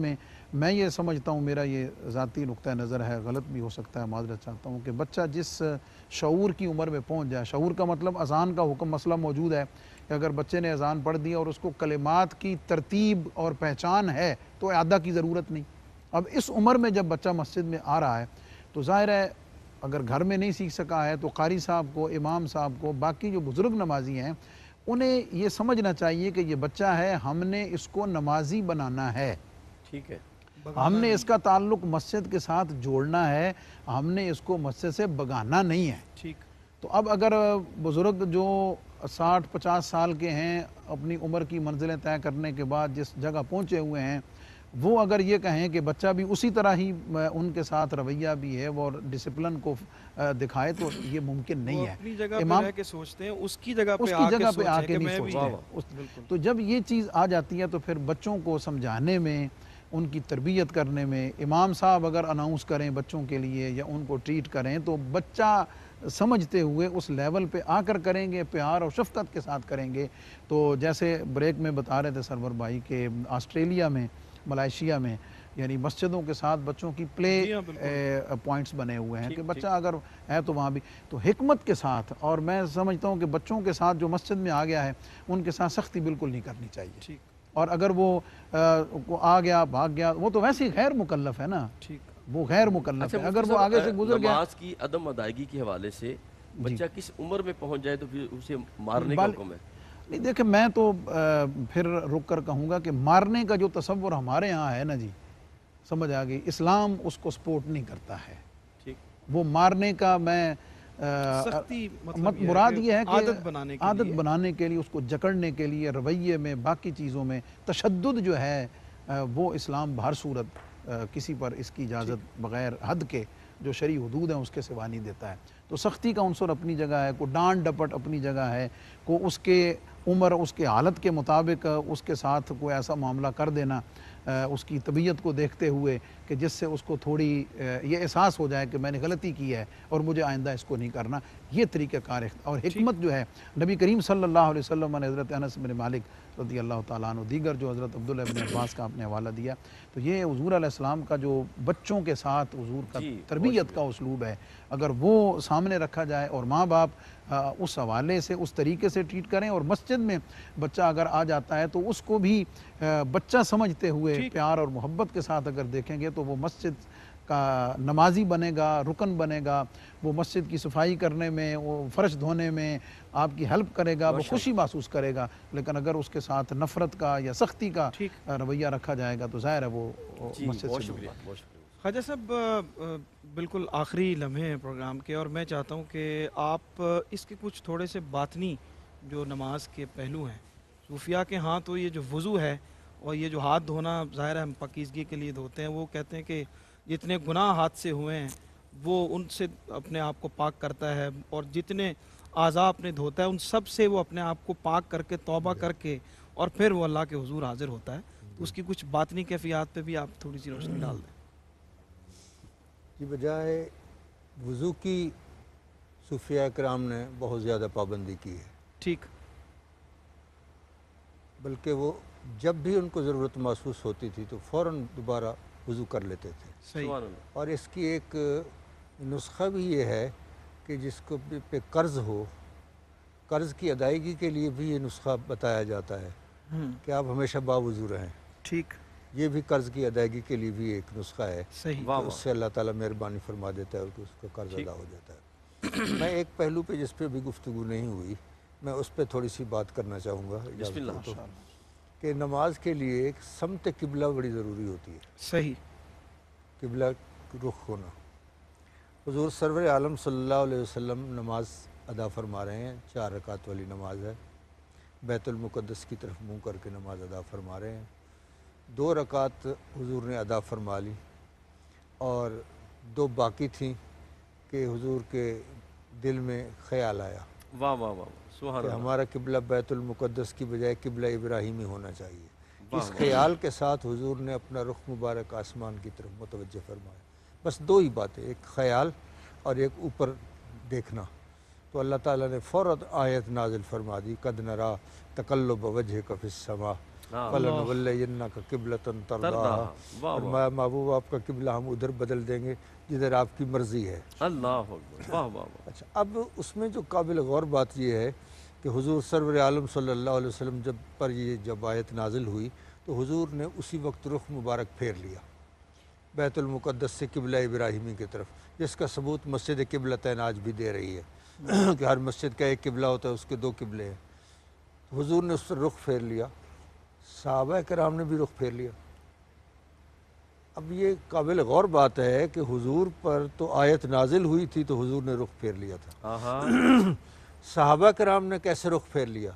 میں یہ سمجھتا ہوں، میرا یہ ذاتی نقطہ نظر ہے، غلط بھی ہو سکتا ہے، معذرت چاہتا ہوں، کہ بچہ جس شعور کی عمر میں پہنچ جائے، شعور کا مطلب اذان کا حکم مسئلہ موجود ہے کہ اگر بچے نے اذان پڑھ دی اور اس کو کلمات کی ترتیب اور پہچان ہے تو اعادہ کی ضرورت نہیں۔ اب اس عمر میں جب بچہ مسجد میں آ رہا ہے تو ظاہر ہے اگر گھر میں نہیں سیکھ سکا ہے تو قاری صاحب کو، امام صاحب کو، باقی جو بزرگ نمازی ہیں انہیں یہ سمجھنا چاہیے کہ یہ بچہ ہے، ہم نے اس کو نمازی بنانا ہے، ٹھیک ہے، ہم نے اس کا تعلق مسجد کے ساتھ جوڑنا ہے، ہم نے اس کو مسجد سے بگانا نہیں ہے۔ ٹھیک۔ تو اب اگر بزرگ جو ساٹھ پچاس سال کے ہیں، اپنی عمر کی منزلیں طے کرنے کے بعد جس جگہ پہنچے ہوئے ہیں، وہ اگر یہ کہیں کہ بچہ بھی اسی طرح ہی ان کے ساتھ رویہ بھی ہے وہ ڈسپلن کو دکھائے تو یہ ممکن نہیں ہے۔ اپنی جگہ پہ امام رہ کے سوچتے ہیں، اس کی جگہ اس پہ کی آ کے جگہ پہ آ سوچیں کے کہ نہیں میں بھی سوچتے ہیں۔ اس- بالکل۔ تو جب یہ چیز آ جاتی ہے تو پھر بچوں کو سمجھانے میں، ان کی تربیت کرنے میں، امام صاحب اگر اناؤنس کریں بچوں کے لیے یا ان کو ٹریٹ کریں تو بچہ سمجھتے ہوئے اس لیول پہ آ کر کریں گے، پیار اور شفقت کے ساتھ کریں گے۔ تو جیسے بریک میں بتا رہے تھے سرور بھائی کہ آسٹریلیا میں، ملائیشیا میں، یعنی مسجدوں کے ساتھ بچوں کی پلے جی ہاں، بالکل۔ پوائنٹس بنے ہوئے ہیں ٹھیک، کہ ٹھیک۔ بچہ اگر ہے تو وہاں بھی تو حکمت کے ساتھ، اور میں سمجھتا ہوں کہ بچوں کے ساتھ جو مسجد میں آ گیا ہے ان کے ساتھ سختی بالکل نہیں کرنی چاہیے۔ ٹھیک اور اگر وہ آ گیا بھاگ گیا وہ تو ویسے ہی غیر مکلف ہے نا، ٹھیک۔ وہ غیر مکلف اچھا ہے۔ مفتی اگر وہ صاحب، آگے سے گزر گیا، نماز کی عدم ادائیگی کے حوالے سے بچہ کس عمر میں پہنچ جائے تو پھر اسے مارنے کا بال- حکم ہے؟ نہیں دیکھیں میں تو پھر رک کر کہوں گا کہ مارنے کا جو تصور ہمارے ہاں ہے نا جی، سمجھ آ گئی، اسلام اس کو سپورٹ نہیں کرتا ہے۔ ٹھیک، وہ مارنے کا میں سختی مت مطلب مراد یہ ہے کہ عادت بنانے کے عادت لیے۔ بنانے کے لیے، اس کو جکڑنے کے لیے، رویے میں، باقی چیزوں میں تشدد جو ہے وہ اسلام بہر صورت کسی پر اس کی اجازت بغیر حد کے جو شرعی حدود ہیں اس کے سوا نہیں دیتا ہے۔ تو سختی کا عنصر اپنی جگہ ہے، کو ڈانٹ ڈپٹ اپنی جگہ ہے، کو اس کے عمر، اس کے حالت کے مطابق اس کے ساتھ کوئی ایسا معاملہ کر دینا اس کی طبیعت کو دیکھتے ہوئے کہ جس سے اس کو تھوڑی یہ احساس ہو جائے کہ میں نے غلطی کی ہے اور مجھے آئندہ اس کو نہیں کرنا، یہ طریقہ کار ہے۔ اور حکمت جو ہے نبی کریم صلی اللہ علیہ وسلم نے حضرت انس بن مالک رضی اللہ تعالیٰ عنہ، دیگر جو حضرت عبداللہ بن عباس کا آپ نے حوالہ دیا، تو یہ حضور علیہ السلام کا جو بچوں کے ساتھ حضور کا جی، تربیت کا اسلوب ہے، اگر وہ سامنے رکھا جائے اور ماں باپ اس حوالے سے اس طریقے سے ٹریٹ کریں، اور مسجد میں بچہ اگر آ جاتا ہے تو اس کو بھی بچہ سمجھتے ہوئے پیار اور محبت کے ساتھ اگر دیکھیں گے تو وہ مسجد کا نمازی بنے گا، رکن بنے گا، وہ مسجد کی صفائی کرنے میں، وہ فرش دھونے میں آپ کی ہیلپ کرے گا، وہ خوشی محسوس کرے گا۔ لیکن اگر اس کے ساتھ نفرت کا یا سختی کا رویہ رکھا جائے گا تو ظاہر ہے وہ مسجد بہت سے شکریہ، دور۔ بہت شکریہ۔ خواجہ صاحب، بالکل آخری لمحے ہیں پروگرام کے، اور میں چاہتا ہوں کہ آپ اس کے کچھ تھوڑے سے باطنی جو نماز کے پہلو ہیں، صوفیاء کے ہاں تو یہ جو وضو ہے اور یہ جو ہاتھ دھونا ظاہر ہے ہم پاکیزگی کے لیے دھوتے ہیں، وہ کہتے ہیں کہ جتنے گناہ ہاتھ سے ہوئے ہیں وہ ان سے اپنے آپ کو پاک کرتا ہے، اور جتنے اعضاء اپنے دھوتا ہے ان سب سے وہ اپنے آپ کو پاک کر کے توبہ کر کے اور پھر وہ اللہ کے حضور حاضر ہوتا ہے۔ تو اس کی کچھ باطنی کیفیات پہ بھی آپ تھوڑی سی روشنی ڈال دیں۔ کی بجائے وضو کی صوفیاء کرام نے بہت زیادہ پابندی کی ہے، ٹھیک، بلکہ وہ جب بھی ان کو ضرورت محسوس ہوتی تھی تو فوراً دوبارہ وضو کر لیتے تھے۔ صحیح، سبحان اللہ۔ اور اس کی ایک نسخہ بھی یہ ہے کہ جس کو پہ قرض ہو، قرض کی ادائیگی کے لیے بھی یہ نسخہ بتایا جاتا ہے ہوں، کہ آپ ہمیشہ باوضو رہیں۔ ٹھیک، یہ بھی قرض کی ادائیگی کے لیے بھی ایک نسخہ ہے، صحیح، واہ تو اس سے اللہ تعالیٰ مہربانی فرما دیتا ہے اور اس کا قرض ٹھیک۔ ادا ہو جاتا ہے۔ میں ایک پہلو پہ جس پہ بھی گفتگو نہیں ہوئی، میں اس پہ تھوڑی سی بات کرنا چاہوں گا، اجازت بسم اللہ۔ ہو تو، کہ نماز کے لیے ایک سمت قبلہ بڑی ضروری ہوتی ہے، صحیح، قبلہ رخ ہونا۔ حضور سرور عالم صلی اللہ علیہ وسلم نماز ادا فرما رہے ہیں، چار رکعت والی نماز ہے، بیت المقدس کی طرف منہ کر کے نماز ادا فرما رہے ہیں۔ دو رکعت حضور نے ادا فرما لی اور دو باقی تھیں کہ حضور کے دل میں خیال آیا واہ واہ واہ، سبحان کہ اللہ۔ ہمارا قبلہ بیت المقدس کی بجائے قبلہ ابراہیمی ہونا چاہیے۔ واہ اس واہ۔ خیال کے ساتھ حضور نے اپنا رخ مبارک آسمان کی طرف متوجہ فرمایا۔ بس دو ہی باتیں، ایک خیال اور ایک اوپر دیکھنا۔ تو اللہ تعالیٰ نے فوراً آیت نازل فرما دی، قد نرا تقلب وجہک فی السماء، ہاں فَلَنُوَلِّيَنَّكَ قِبْلَةً تردہ تَرْضَاهَا، واہ اور واہ میں محبوب آپ کا قبلہ ہم ادھر بدل دیں گے جدھر آپ کی مرضی ہے۔ اللہ اکبر واہ واہ واہ اچھا، اب اس میں جو قابل غور بات یہ ہے کہ حضور سرور عالم صلی اللہ علیہ وسلم جب پر یہ جب آیت نازل ہوئی تو حضور نے اسی وقت رخ مبارک پھیر لیا بیت المقدس سے قبلہ ابراہیمی کی طرف، جس کا ثبوت مسجد قبلتین آج بھی دے رہی ہے کہ ہر مسجد کا ایک قبلہ ہوتا ہے، اس کے دو قبلے ہیں۔ حضور نے اس پر رخ پھیر لیا، صحابہ کرام نے بھی رخ پھیر لیا۔ اب یہ قابل غور بات ہے کہ حضور پر تو آیت نازل ہوئی تھی تو حضور نے رخ پھیر لیا تھا، ہاں صحابہ کرام نے کیسے رخ پھیر لیا؟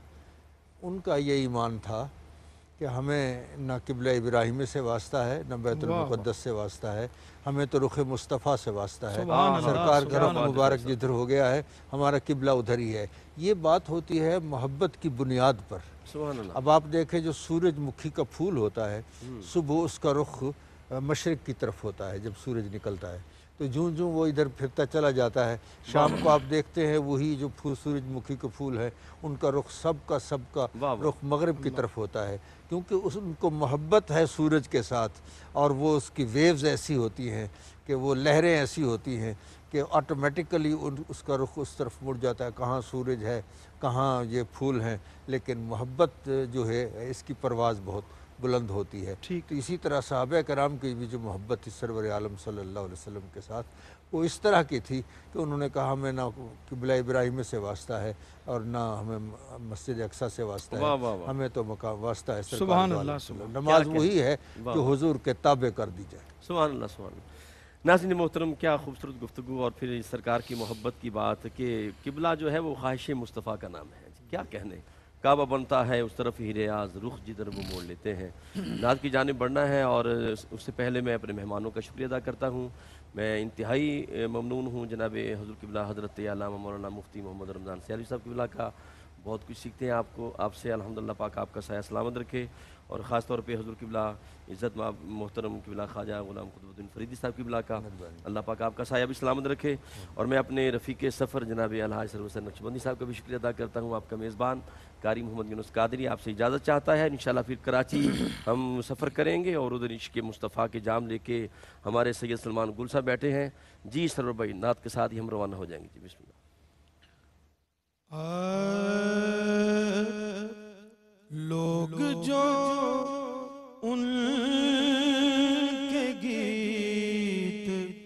ان کا یہ ایمان تھا کہ ہمیں نہ قبلہ ابراہیمی سے واسطہ ہے نہ بیت المقدس سے واسطہ ہے، ہمیں تو رخ مصطفیٰ سے واسطہ ہے، سبحان اللہ، سرکار کا سبحان رخ مبارک جدھر ہو گیا ہے ہمارا قبلہ ادھر ہی ہے۔ یہ بات ہوتی ہے محبت کی بنیاد پر۔ سبحان اللہ اب آپ دیکھیں جو سورج مکھی کا پھول ہوتا ہے، صبح اس کا رخ مشرق کی طرف ہوتا ہے جب سورج نکلتا ہے، تو جوں جوں وہ ادھر پھرتا چلا جاتا ہے، شام کو آپ دیکھتے ہیں وہی جو پھول سورج مکھی کے پھول ہیں ان کا رخ سب کا سب کا واہ واہ رخ مغرب کی طرف ہوتا ہے، کیونکہ اس ان کو محبت ہے سورج کے ساتھ، اور وہ اس کی ویوز ایسی ہوتی ہیں کہ وہ لہریں ایسی ہوتی ہیں کہ آٹومیٹیکلی اس کا رخ اس طرف مڑ جاتا ہے، کہاں سورج ہے کہاں یہ پھول ہیں، لیکن محبت جو ہے اس کی پرواز بہت بلند ہوتی ہے۔ تو اسی طرح صحابہ کرام کی بھی جو محبت تھی سرور عالم صلی اللہ علیہ وسلم کے ساتھ وہ اس طرح کی تھی کہ انہوں نے کہا ہمیں نہ قبلہ ابراہیم سے واسطہ ہے اور نہ ہمیں مسجد اقصیٰ سے واسطہ واہ ہے، واہ واہ ہمیں تو مقام واسطہ ہے سرکار سبحان دو اللہ، عالم سبحان صلی اللہ۔ نماز کیا وہی ہے واہ جو حضور کے تابع کر دی جائے۔ سبحان اللہ سبحان اللہ۔ ناظرین محترم، کیا خوبصورت گفتگو اور پھر سرکار کی محبت کی بات کہ قبلہ جو ہے وہ خواہش مصطفیٰ کا نام ہے، کیا کہنے، کعبہ بنتا ہے اس طرف ہی ریاض، رخ جدھر وہ موڑ لیتے ہیں۔ ناز کی جانب بڑھنا ہے اور اس سے پہلے میں اپنے مہمانوں کا شکریہ ادا کرتا ہوں۔ میں انتہائی ممنون ہوں جناب حضور قبلہ حضرت علامہ مولانا مفتی محمد رمضان سیالوی صاحب قبلہ کا، بہت کچھ سیکھتے ہیں آپ کو آپ سے، الحمدللہ پاک آپ کا سایہ سلامت رکھے، اور خاص طور پہ حضور قبلہ عزت مآب محترم قبلہ خواجہ غلام قطب الدین فریدی صاحب قبلہ کا اللہ پاک آپ کا سایہ بھی سلامت رکھے، اور میں اپنے رفیق سفر جناب الحاج سرور حسین نقشبندی صاحب کا بھی شکریہ ادا کرتا ہوں۔ آپ کا میزبان قاری محمد یونس قادری آپ سے اجازت چاہتا ہے، انشاءاللہ پھر کراچی ہم سفر کریں گے اور ادھر عشق مصطفیٰ کے جام لے کے ہمارے سید سلمان گل صاحب بیٹھے ہیں۔ جی سرور بھائی، نعت کے ساتھ ہی ہم روانہ ہو جائیں گے۔ جی بسم اللہ۔ لوگ جو ان کے گیت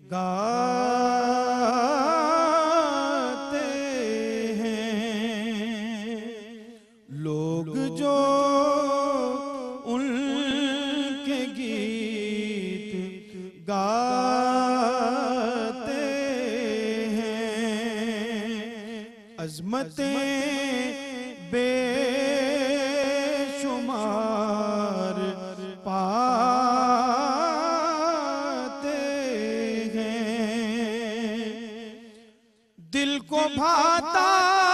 گاتے ہیں، لوگ جو ان کے گیت گاتے ہیں، عظمتیں بے شمار پاتے ہیں، دل کو بھاتا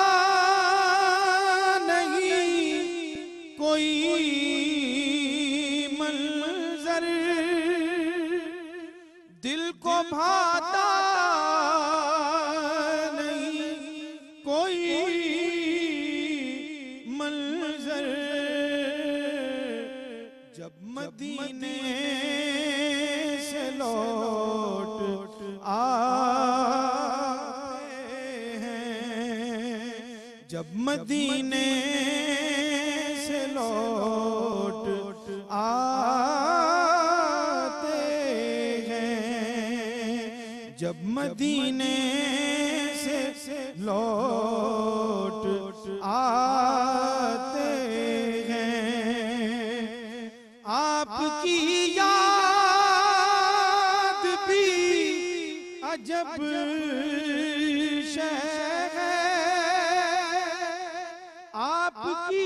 نہیں کوئی منظر، دل کو بھاتا نہیں کوئی منظر، جب مدینے سے لوٹ آتے ہیں، جب مدینے سے لوٹ آتے ہیں، جب مدینے سے لوٹ آتے ہیں، آپ کی یاد بھی عجب شے ہے، آپ کی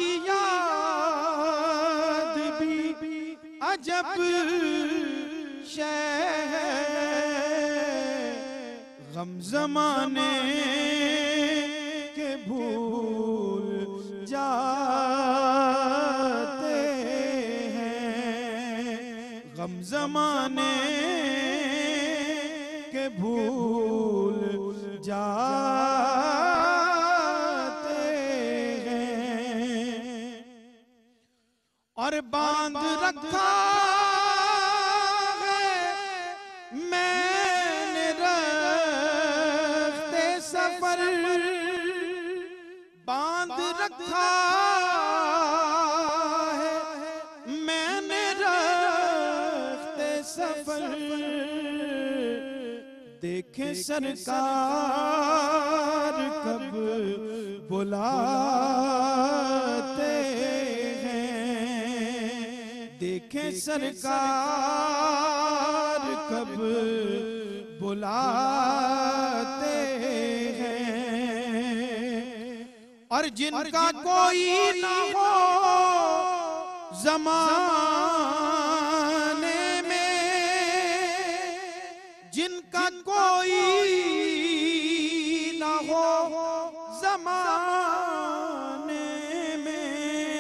یاد بھی عجب شے ہے، غم زمانے کے بھول جاتے ہیں، غم زمانے کے بھول جاتے ہیں، رکھا ہے میں نے رخت سفر باندھ رکھا ہے میں نے رخت سفر دیکھے سرکار کب بلاتے ہیں دیکھے سرکار کب بلاتے ہیں اور جن کا کوئی نہ ہو زمانے میں جن کا کوئی نہ ہو زمانے میں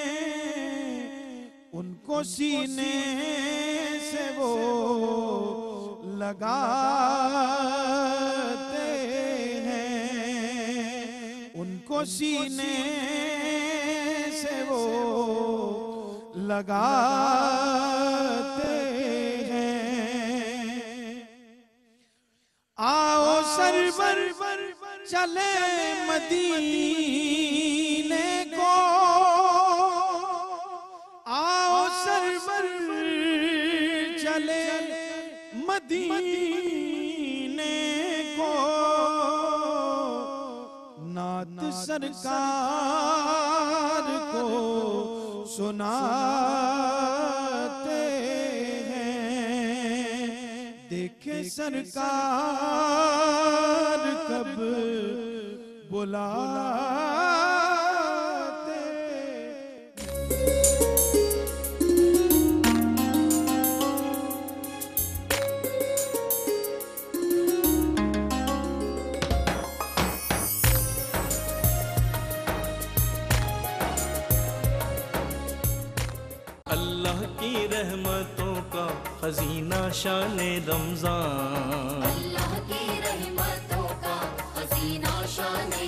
ان کو سینے سے وہ لگاتے ہیں ان کو سینے سے وہ لگاتے ہیں آؤ سرور چلے مدینے کو آؤ سرور چلے مدینے کو نعت سرکار کو سناتے ہیں دیکھے سرکار کب بلاتے اللہ کی رحمتوں کا خزینہ شان رمضان اللہ کی رحمتوں کا خزینہ شان